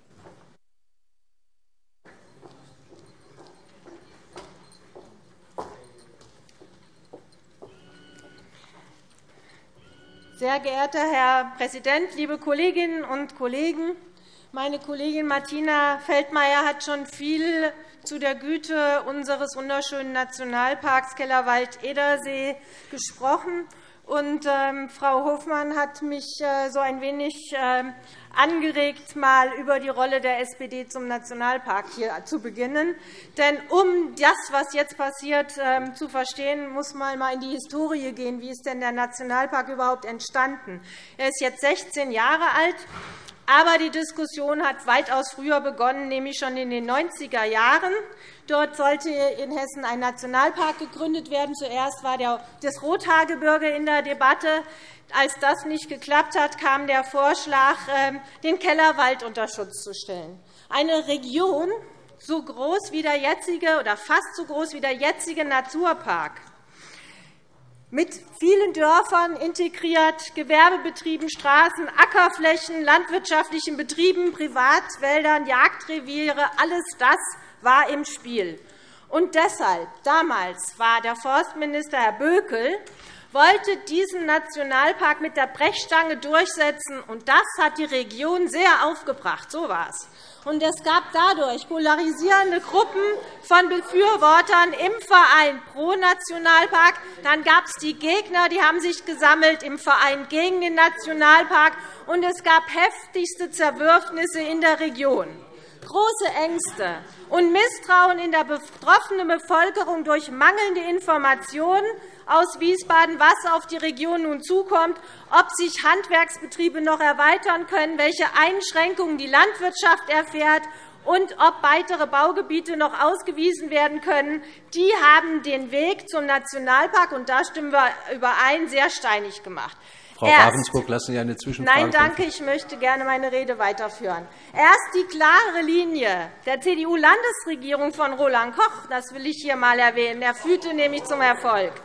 Sehr geehrter Herr Präsident, liebe Kolleginnen und Kollegen! Meine Kollegin Martina Feldmayer hat schon viel zu der Güte unseres wunderschönen Nationalparks Kellerwald-Edersee gesprochen. Und, ähm, Frau Hofmann hat mich äh, so ein wenig äh, angeregt, mal über die Rolle der S P D zum Nationalpark hier zu beginnen. Denn um das, was jetzt passiert, äh, zu verstehen, muss man mal in die Historie gehen. Wie ist denn der Nationalpark überhaupt entstanden? Er ist jetzt sechzehn Jahre alt. Aber die Diskussion hat weitaus früher begonnen, nämlich schon in den neunziger Jahren. Dort sollte in Hessen ein Nationalpark gegründet werden. Zuerst war das Rothaargebirge in der Debatte. Als das nicht geklappt hat, kam der Vorschlag, den Kellerwald unter Schutz zu stellen. Eine Region so groß wie der jetzige oder fast so groß wie der jetzige Naturpark, mit vielen Dörfern integriert, Gewerbebetrieben, Straßen, Ackerflächen, landwirtschaftlichen Betrieben, Privatwäldern, Jagdreviere, alles das war im Spiel. Und deshalb, damals war der Forstminister Herr Bökel, wollte diesen Nationalpark mit der Brechstange durchsetzen. Und das hat die Region sehr aufgebracht. So war es. Und es gab dadurch polarisierende Gruppen von Befürwortern im Verein pro Nationalpark. Dann gab es die Gegner, die haben sich gesammelt im Verein gegen den Nationalpark. Und es gab heftigste Zerwürfnisse in der Region. Große Ängste und Misstrauen in der betroffenen Bevölkerung durch mangelnde Informationen aus Wiesbaden, was auf die Region nun zukommt, ob sich Handwerksbetriebe noch erweitern können, welche Einschränkungen die Landwirtschaft erfährt und ob weitere Baugebiete noch ausgewiesen werden können, die haben den Weg zum Nationalpark, und da stimmen wir überein, sehr steinig gemacht. Frau Ravensburg, lassen Sie eine Zwischenfrage? Nein, danke. Ich möchte gerne meine Rede weiterführen. Erst die klare Linie der C D U-Landesregierung von Roland Koch, das will ich hier einmal erwähnen, er führte nämlich zum Erfolg.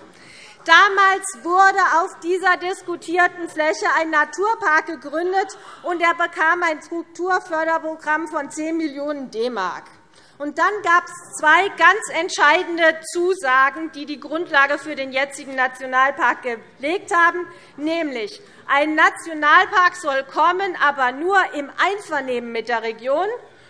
Damals wurde auf dieser diskutierten Fläche ein Naturpark gegründet, und er bekam ein Strukturförderprogramm von zehn Millionen D-Mark. Und dann gab es zwei ganz entscheidende Zusagen, die die Grundlage für den jetzigen Nationalpark gelegt haben, nämlich ein Nationalpark soll kommen, aber nur im Einvernehmen mit der Region,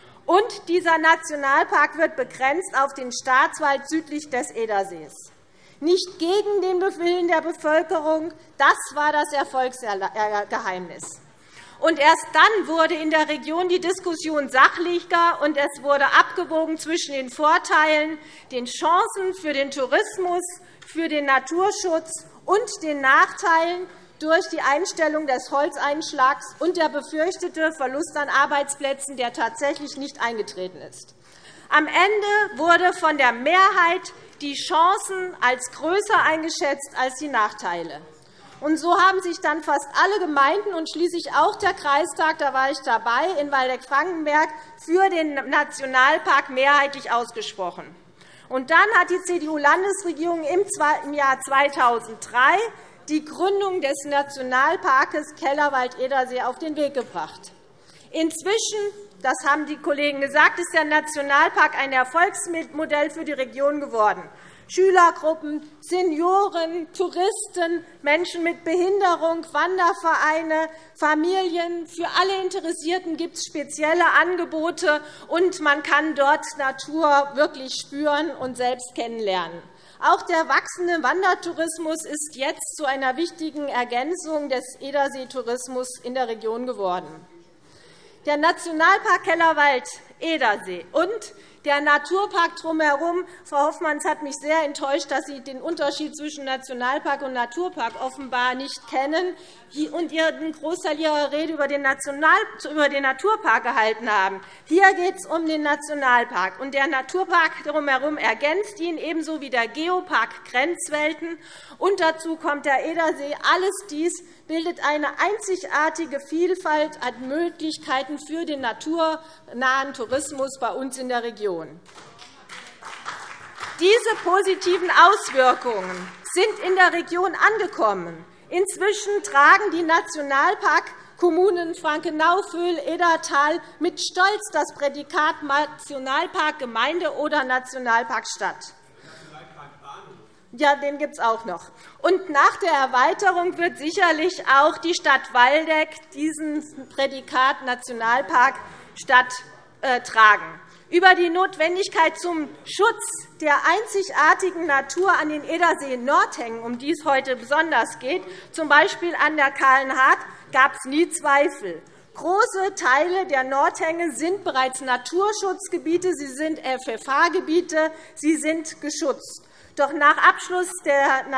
und dieser Nationalpark wird begrenzt auf den Staatswald südlich des Edersees. Nicht gegen den Willen der Bevölkerung, das war das Erfolgsgeheimnis. Und erst dann wurde in der Region die Diskussion sachlicher, und es wurde abgewogen zwischen den Vorteilen, den Chancen für den Tourismus, für den Naturschutz und den Nachteilen durch die Einstellung des Holzeinschlags und der befürchtete Verlust an Arbeitsplätzen, der tatsächlich nicht eingetreten ist. Am Ende wurde von der Mehrheit die Chancen als größer eingeschätzt als die Nachteile. Und so haben sich dann fast alle Gemeinden und schließlich auch der Kreistag, da war ich dabei, in Waldeck-Frankenberg, für den Nationalpark mehrheitlich ausgesprochen. Und dann hat die C D U-Landesregierung im Jahr zweitausenddrei die Gründung des Nationalparks Kellerwald-Edersee auf den Weg gebracht. Inzwischen, das haben die Kollegen gesagt, ist der Nationalpark ein Erfolgsmodell für die Region geworden. Schülergruppen, Senioren, Touristen, Menschen mit Behinderung, Wandervereine, Familien. Für alle Interessierten gibt es spezielle Angebote, und man kann dort Natur wirklich spüren und selbst kennenlernen. Auch der wachsende Wandertourismus ist jetzt zu einer wichtigen Ergänzung des Ederseetourismus in der Region geworden. Der Nationalpark Kellerwald-Edersee und Der Naturpark drumherum, Frau Hoffmann, es hat mich sehr enttäuscht, dass Sie den Unterschied zwischen Nationalpark und Naturpark offenbar nicht kennen und einen Großteil Ihrer Rede über den, National über den Naturpark gehalten haben. Hier geht es um den Nationalpark. Und der Naturpark drumherum ergänzt ihn, ebenso wie der Geopark Grenzwelten. Und dazu kommt der Edersee. Alles dies bildet eine einzigartige Vielfalt an Möglichkeiten für den naturnahen Tourismus bei uns in der Region. Diese positiven Auswirkungen sind in der Region angekommen. Inzwischen tragen die Nationalparkkommunen Frankenau, Vöhl, Edertal mit Stolz das Prädikat Nationalparkgemeinde oder Nationalparkstadt. Ja, den gibt es auch noch. Und nach der Erweiterung wird sicherlich auch die Stadt Waldeck diesen Prädikat Nationalparkstadt äh, tragen. Über die Notwendigkeit zum Schutz der einzigartigen Natur an den Edersee-Nordhängen, um die es heute besonders geht, z. B. an der Kahlenhardt, gab es nie Zweifel. Große Teile der Nordhänge sind bereits Naturschutzgebiete, sie sind F F H-Gebiete, sie sind geschützt. Doch nach Abschluss des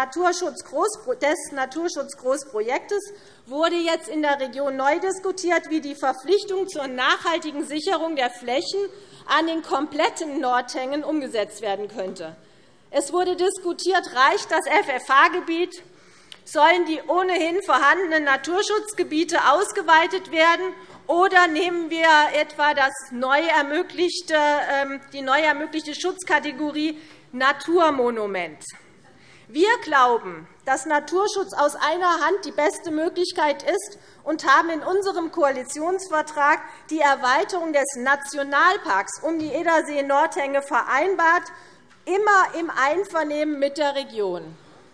Naturschutzgroßprojektes wurde jetzt in der Region neu diskutiert, wie die Verpflichtung zur nachhaltigen Sicherung der Flächen an den kompletten Nordhängen umgesetzt werden könnte. Es wurde diskutiert, reicht das F F H-Gebiet, sollen die ohnehin vorhandenen Naturschutzgebiete ausgeweitet werden, oder nehmen wir etwa das neu ermöglichte, die neu ermöglichte Schutzkategorie Naturmonument? Wir glauben, dass Naturschutz aus einer Hand die beste Möglichkeit ist und haben in unserem Koalitionsvertrag die Erweiterung des Nationalparks um die Edersee-Nordhänge vereinbart, immer im Einvernehmen mit der Region.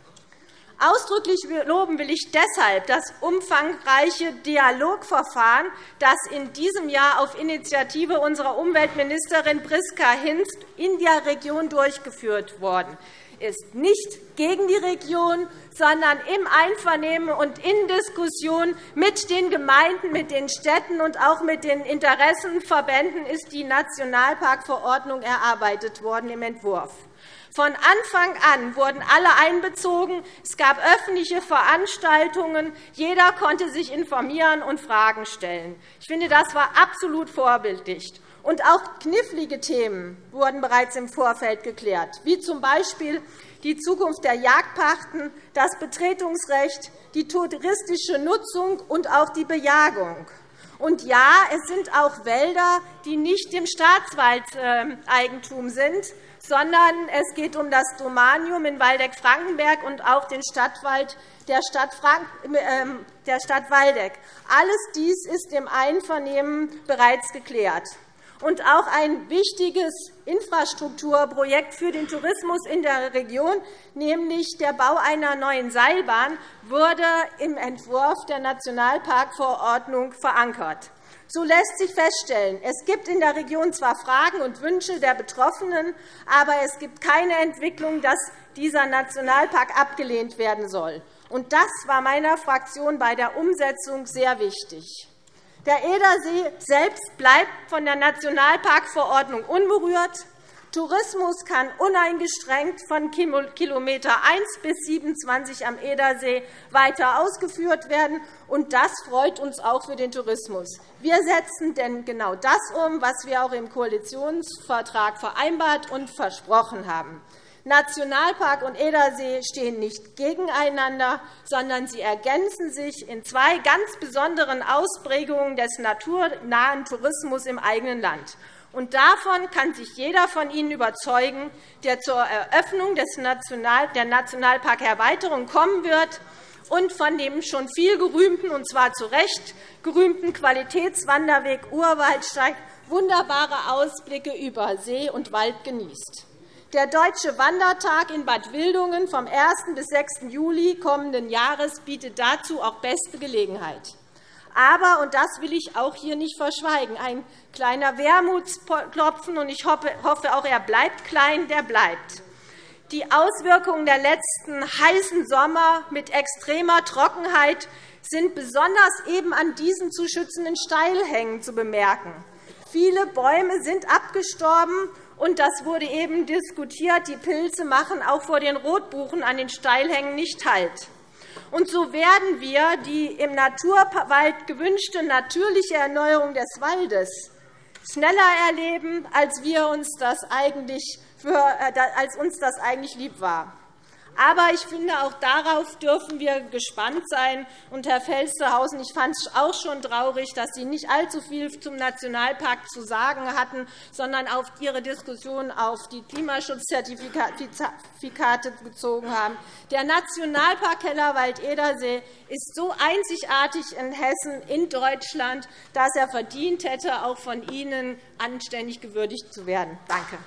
Ausdrücklich loben will ich deshalb das umfangreiche Dialogverfahren, das in diesem Jahr auf Initiative unserer Umweltministerin Priska Hinz in der Region durchgeführt worden ist. Nicht gegen die Region, sondern im Einvernehmen und in Diskussion mit den Gemeinden, mit den Städten und auch mit den Interessenverbänden ist die Nationalparkverordnung erarbeitet worden im Entwurf. Von Anfang an wurden alle einbezogen. Es gab öffentliche Veranstaltungen. Jeder konnte sich informieren und Fragen stellen. Ich finde, das war absolut vorbildlich. Und auch knifflige Themen wurden bereits im Vorfeld geklärt, wie z. B. die Zukunft der Jagdpachten, das Betretungsrecht, die touristische Nutzung und auch die Bejagung. Und ja, es sind auch Wälder, die nicht im Staatswaldeigentum sind, sondern es geht um das Domanium in Waldeck-Frankenberg und auch den Stadtwald der Stadt, Frank der Stadt Waldeck. Alles dies ist im Einvernehmen bereits geklärt. Und auch ein wichtiges Infrastrukturprojekt für den Tourismus in der Region, nämlich der Bau einer neuen Seilbahn, wurde im Entwurf der Nationalparkverordnung verankert. So lässt sich feststellen, es gibt in der Region zwar Fragen und Wünsche der Betroffenen, aber es gibt keine Entwicklung, dass dieser Nationalpark abgelehnt werden soll. Und das war meiner Fraktion bei der Umsetzung sehr wichtig. Der Edersee selbst bleibt von der Nationalparkverordnung unberührt. Tourismus kann uneingeschränkt von Kilometer eins bis siebenundzwanzig am Edersee weiter ausgeführt werden. Und das freut uns auch für den Tourismus. Wir setzen denn genau das um, was wir auch im Koalitionsvertrag vereinbart und versprochen haben. Nationalpark und Edersee stehen nicht gegeneinander, sondern sie ergänzen sich in zwei ganz besonderen Ausprägungen des naturnahen Tourismus im eigenen Land. Und davon kann sich jeder von Ihnen überzeugen, der zur Eröffnung des National der Nationalparkerweiterung kommen wird und von dem schon viel gerühmten, und zwar zu Recht gerühmten Qualitätswanderweg Urwaldsteig wunderbare Ausblicke über See und Wald genießt. Der Deutsche Wandertag in Bad Wildungen vom ersten bis sechsten Juli kommenden Jahres bietet dazu auch beste Gelegenheit. Aber, und das will ich auch hier nicht verschweigen, ein kleiner Wermutsklopfen, und ich hoffe auch, er bleibt klein, der bleibt. Die Auswirkungen der letzten heißen Sommer mit extremer Trockenheit sind besonders eben an diesen zu schützenden Steilhängen zu bemerken. Viele Bäume sind abgestorben, und das wurde eben diskutiert. Die Pilze machen auch vor den Rotbuchen an den Steilhängen nicht Halt. Und so werden wir die im Naturwald gewünschte natürliche Erneuerung des Waldes schneller erleben, als, wir uns, das eigentlich für, als uns das eigentlich lieb war. Aber ich finde, auch darauf dürfen wir gespannt sein. Und, Herr Felstehausen, ich fand es auch schon traurig, dass Sie nicht allzu viel zum Nationalpark zu sagen hatten, sondern auf Ihre Diskussion auf die Klimaschutzzertifikate bezogen haben. Der Nationalpark Kellerwald-Edersee ist so einzigartig in Hessen, in Deutschland, dass er verdient hätte, auch von Ihnen anständig gewürdigt zu werden. Danke.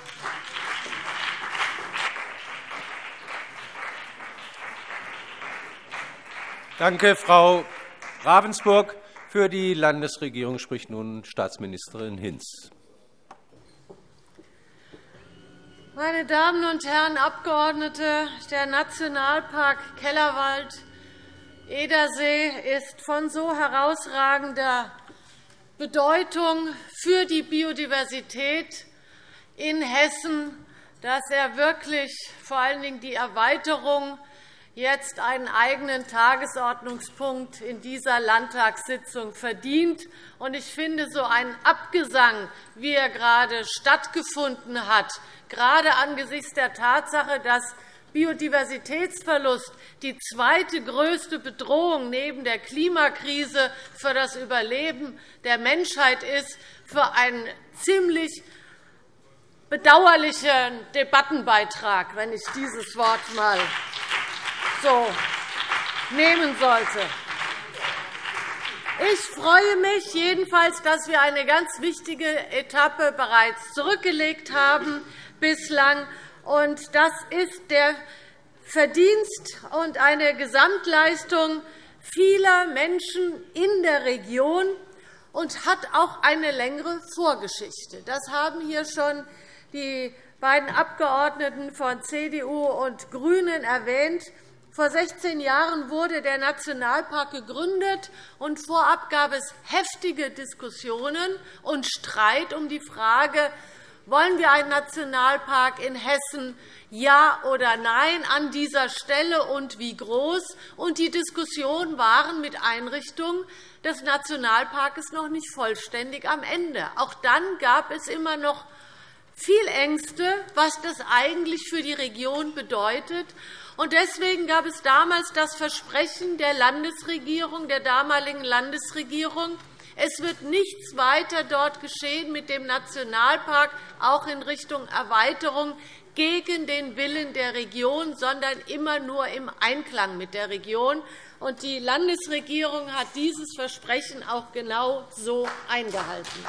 Danke, Frau Ravensburg. Für die Landesregierung spricht nun Staatsministerin Hinz. Meine Damen und Herren Abgeordnete, der Nationalpark Kellerwald-Edersee ist von so herausragender Bedeutung für die Biodiversität in Hessen, dass er wirklich vor allen Dingen die Erweiterung jetzt einen eigenen Tagesordnungspunkt in dieser Landtagssitzung verdient. Ich finde, so ein Abgesang, wie er gerade stattgefunden hat, gerade angesichts der Tatsache, dass Biodiversitätsverlust die zweite größte Bedrohung neben der Klimakrise für das Überleben der Menschheit ist, für einen ziemlich bedauerlichen Debattenbeitrag, wenn ich dieses Wort einmal so nehmen sollte. Ich freue mich jedenfalls, dass wir eine ganz wichtige Etappe bereits zurückgelegt haben bislang. Und das ist der Verdienst und eine Gesamtleistung vieler Menschen in der Region und hat auch eine längere Vorgeschichte. Das haben hier schon die beiden Abgeordneten von C D U und GRÜNEN erwähnt. Vor sechzehn Jahren wurde der Nationalpark gegründet, und vorab gab es heftige Diskussionen und Streit um die Frage, wollen wir einen Nationalpark in Hessen, ja oder nein, an dieser Stelle und wie groß? Und die Diskussionen waren mit Einrichtung des Nationalparks noch nicht vollständig am Ende. Auch dann gab es immer noch viel Ängste, was das eigentlich für die Region bedeutet. Deswegen gab es damals das Versprechen der Landesregierung, der damaligen Landesregierung, es wird nichts weiter dort geschehen mit dem Nationalpark, auch in Richtung Erweiterung, gegen den Willen der Region, sondern immer nur im Einklang mit der Region. Die Landesregierung hat dieses Versprechen auch genau so eingehalten.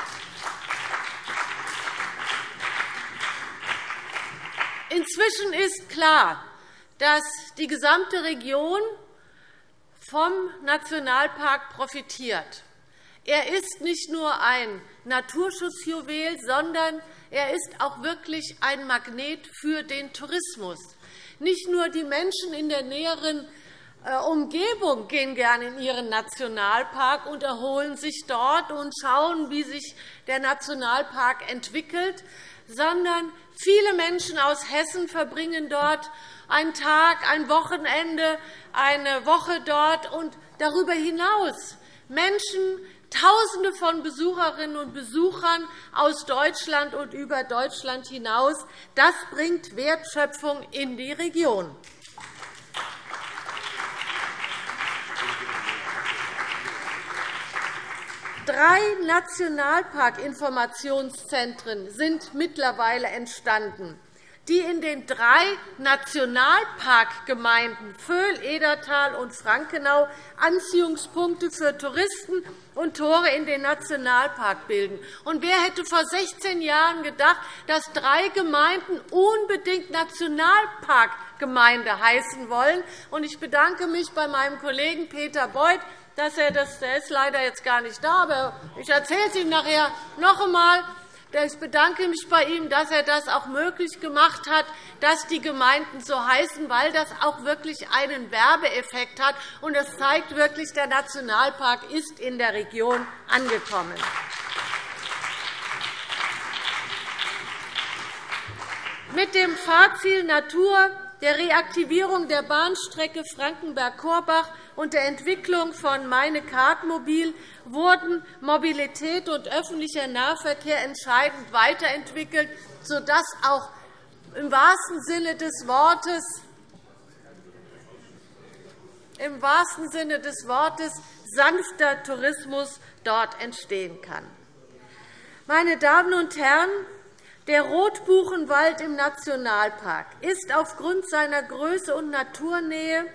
Inzwischen ist klar, dass die gesamte Region vom Nationalpark profitiert. Er ist nicht nur ein Naturschutzjuwel, sondern er ist auch wirklich ein Magnet für den Tourismus. Nicht nur die Menschen in der näheren Umgebung gehen gerne in ihren Nationalpark und erholen sich dort und schauen, wie sich der Nationalpark entwickelt, sondern viele Menschen aus Hessen verbringen dort einen Tag, ein Wochenende, eine Woche dort. Und darüber hinaus Menschen, Tausende von Besucherinnen und Besuchern aus Deutschland und über Deutschland hinaus. Das bringt Wertschöpfung in die Region. Drei Nationalparkinformationszentren sind mittlerweile entstanden, die in den drei Nationalparkgemeinden Vöhl, Edertal und Frankenau Anziehungspunkte für Touristen und Tore in den Nationalpark bilden. Und wer hätte vor sechzehn Jahren gedacht, dass drei Gemeinden unbedingt Nationalparkgemeinde heißen wollen? Und ich bedanke mich bei meinem Kollegen Peter Beuth, dass er das, der ist leider jetzt gar nicht da, aber ich erzähle es ihm nachher noch einmal. Ich bedanke mich bei ihm, dass er das auch möglich gemacht hat, dass die Gemeinden so heißen, weil das auch wirklich einen Werbeeffekt hat. Und das zeigt wirklich, der Nationalpark ist in der Region angekommen. mit dem Fahrziel Natur, der Reaktivierung der Bahnstrecke Frankenberg-Korbach und der Entwicklung von Meine-Kart-Mobil wurden Mobilität und öffentlicher Nahverkehr entscheidend weiterentwickelt, sodass auch im wahrsten Sinne des Wortes im wahrsten Sinne des Wortes sanfter Tourismus dort entstehen kann. Meine Damen und Herren, der Rotbuchenwald im Nationalpark ist aufgrund seiner Größe und Naturnähe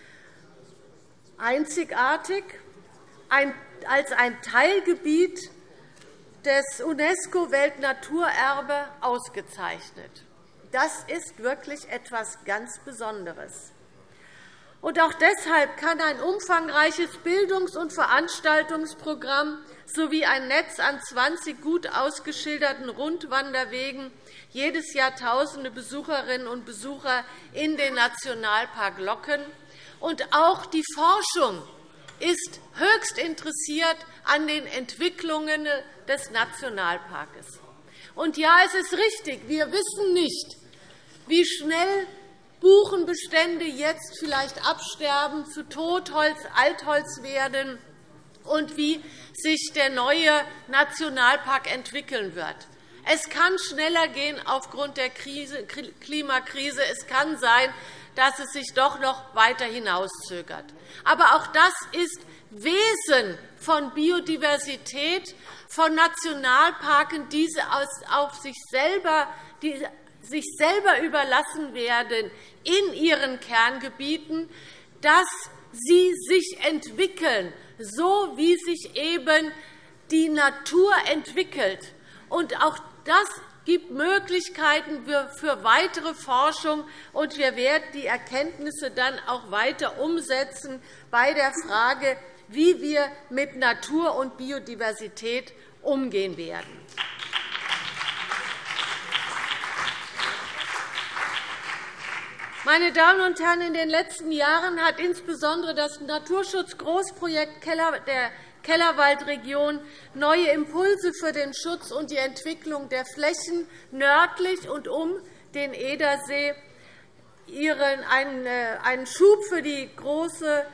einzigartig als ein Teilgebiet des UNESCO-Weltnaturerbe ausgezeichnet. Das ist wirklich etwas ganz Besonderes. Und auch deshalb kann ein umfangreiches Bildungs- und Veranstaltungsprogramm sowie ein Netz an zwanzig gut ausgeschilderten Rundwanderwegen jedes Jahr Tausende Besucherinnen und Besucher in den Nationalpark locken. Und auch die Forschung ist höchst interessiert an den Entwicklungen des Nationalparks. Und ja, es ist richtig, wir wissen nicht, wie schnell Buchenbestände jetzt vielleicht absterben, zu Totholz, Altholz werden und wie sich der neue Nationalpark entwickeln wird. Es kann schneller gehen aufgrund der Klimakrise. Es kann sein, dass es sich doch noch weiter hinauszögert. Aber auch das ist Wesen von Biodiversität, von Nationalparken, die auf sich selber, die sich selber überlassen werden in ihren Kerngebieten, dass sie sich entwickeln, so wie sich eben die Natur entwickelt. Und auch das gibt Möglichkeiten für weitere Forschung, und wir werden die Erkenntnisse dann auch weiter umsetzen bei der Frage, wie wir mit Natur und Biodiversität umgehen werden. Meine Damen und Herren, in den letzten Jahren hat insbesondere das Naturschutzgroßprojekt der Kellerwaldregion neue Impulse für den Schutz und die Entwicklung der Flächen nördlich und um den Edersee einen Schub für die große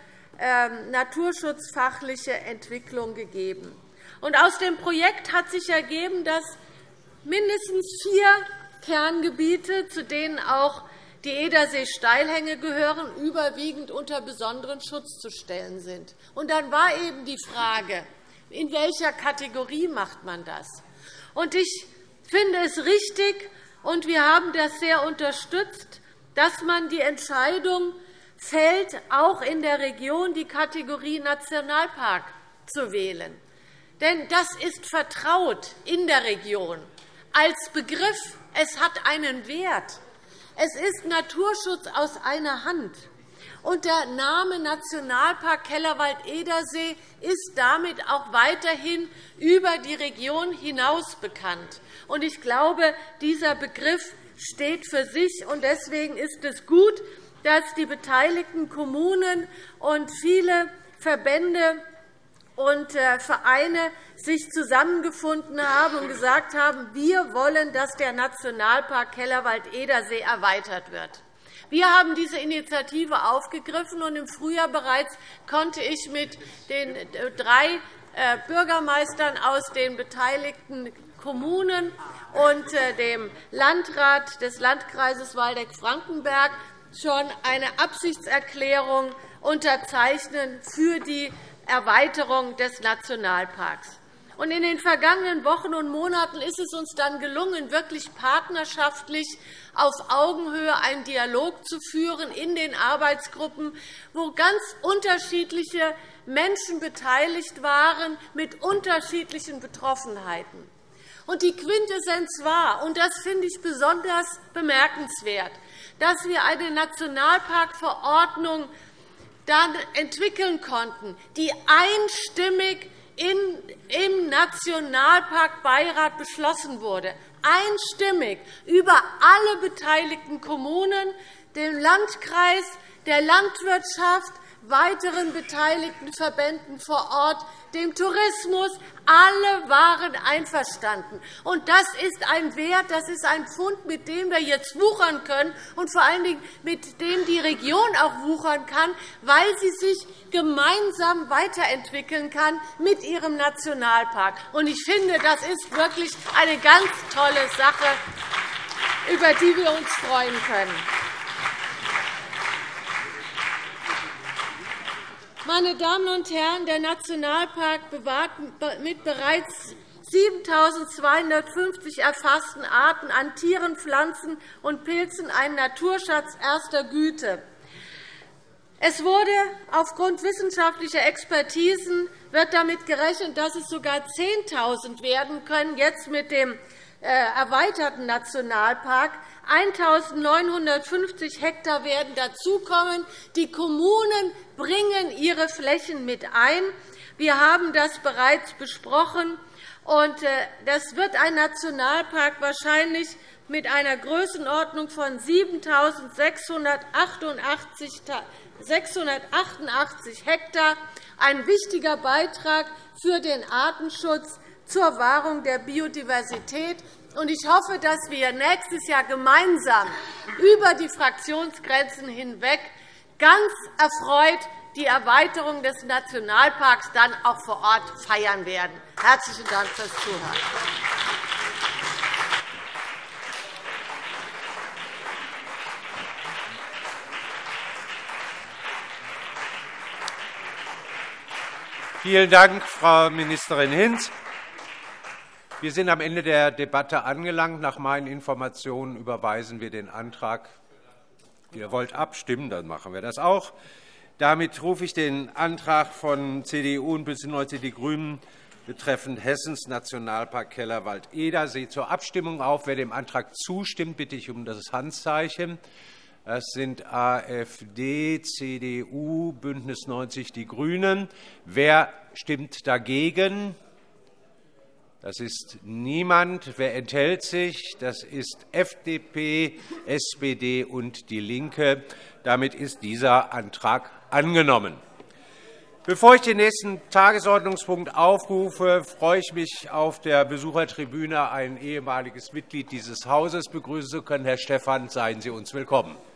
naturschutzfachliche Entwicklung gegeben. Aus dem Projekt hat sich ergeben, dass mindestens vier Kerngebiete, zu denen auch die Edersee-Steilhänge gehören, überwiegend unter besonderen Schutz zu stellen sind. Und dann war eben die Frage, in welcher Kategorie macht man das? Und ich finde es richtig, und wir haben das sehr unterstützt, dass man die Entscheidung fällt, auch in der Region die Kategorie Nationalpark zu wählen. Denn das ist vertraut in der Region als Begriff. Es hat einen Wert. Es ist Naturschutz aus einer Hand. Und der Name Nationalpark Kellerwald-Edersee ist damit auch weiterhin über die Region hinaus bekannt. Und ich glaube, dieser Begriff steht für sich. Und deswegen ist es gut, dass die beteiligten Kommunen und viele Verbände und Vereine sich zusammengefunden haben und gesagt haben, wir wollen, dass der Nationalpark Kellerwald-Edersee erweitert wird. Wir haben diese Initiative aufgegriffen, und im Frühjahr bereits konnte ich mit den drei Bürgermeistern aus den beteiligten Kommunen und dem Landrat des Landkreises Waldeck-Frankenberg schon eine Absichtserklärung unterzeichnen für die Erweiterung des Nationalparks. In den vergangenen Wochen und Monaten ist es uns dann gelungen, wirklich partnerschaftlich auf Augenhöhe einen Dialog zu führen in den Arbeitsgruppen, wo ganz unterschiedliche Menschen beteiligt waren mit unterschiedlichen Betroffenheiten. Und die Quintessenz war, und das finde ich besonders bemerkenswert, dass wir eine Nationalparkverordnung dann entwickeln konnten, die einstimmig im Nationalparkbeirat beschlossen wurde, einstimmig über alle beteiligten Kommunen, den Landkreis, der Landwirtschaft, weiteren beteiligten Verbänden vor Ort, dem Tourismus. Alle waren einverstanden. Und das ist ein Wert, das ist ein Pfund, mit dem wir jetzt wuchern können und vor allen Dingen mit dem die Region auch wuchern kann, weil sie sich gemeinsam weiterentwickeln kann mit ihrem Nationalpark. Und ich finde, das ist wirklich eine ganz tolle Sache, über die wir uns freuen können. Meine Damen und Herren, der Nationalpark bewahrt mit bereits siebentausendzweihundertfünfzig erfassten Arten an Tieren, Pflanzen und Pilzen einen Naturschatz erster Güte. Es wurde aufgrund wissenschaftlicher Expertisen wird damit gerechnet, dass es sogar zehntausend werden können, jetzt mit dem erweiterten Nationalpark. eintausendneunhundertfünfzig Hektar werden dazukommen. Die Kommunen bringen ihre Flächen mit ein. Wir haben das bereits besprochen. Das wird ein Nationalpark wahrscheinlich mit einer Größenordnung von siebentausendsechshundertachtundachtzig Hektar, ein wichtiger Beitrag für den Artenschutz zur Wahrung der Biodiversität. Ich hoffe, dass wir nächstes Jahr gemeinsam über die Fraktionsgrenzen hinweg ganz erfreut die Erweiterung des Nationalparks dann auch vor Ort feiern werden. Herzlichen Dank fürs Zuhören. Vielen Dank, Frau Ministerin Hinz. Wir sind am Ende der Debatte angelangt. Nach meinen Informationen überweisen wir den Antrag. Ihr wollt abstimmen, dann machen wir das auch. Damit rufe ich den Antrag von C D U und BÜNDNIS neunzig die GRÜNEN betreffend Hessens Nationalpark Kellerwald-Edersee zur Abstimmung auf. Wer dem Antrag zustimmt, bitte ich um das Handzeichen. Das sind AfD, C D U, BÜNDNIS neunzig die GRÜNEN. Wer stimmt dagegen? Das ist niemand. Wer enthält sich? Das ist F D P, S P D und DIE LINKE. Damit ist dieser Antrag angenommen. Bevor ich den nächsten Tagesordnungspunkt aufrufe, freue ich mich, auf der Besuchertribüne ein ehemaliges Mitglied dieses Hauses begrüßen zu können. Herr Stephan, seien Sie uns willkommen.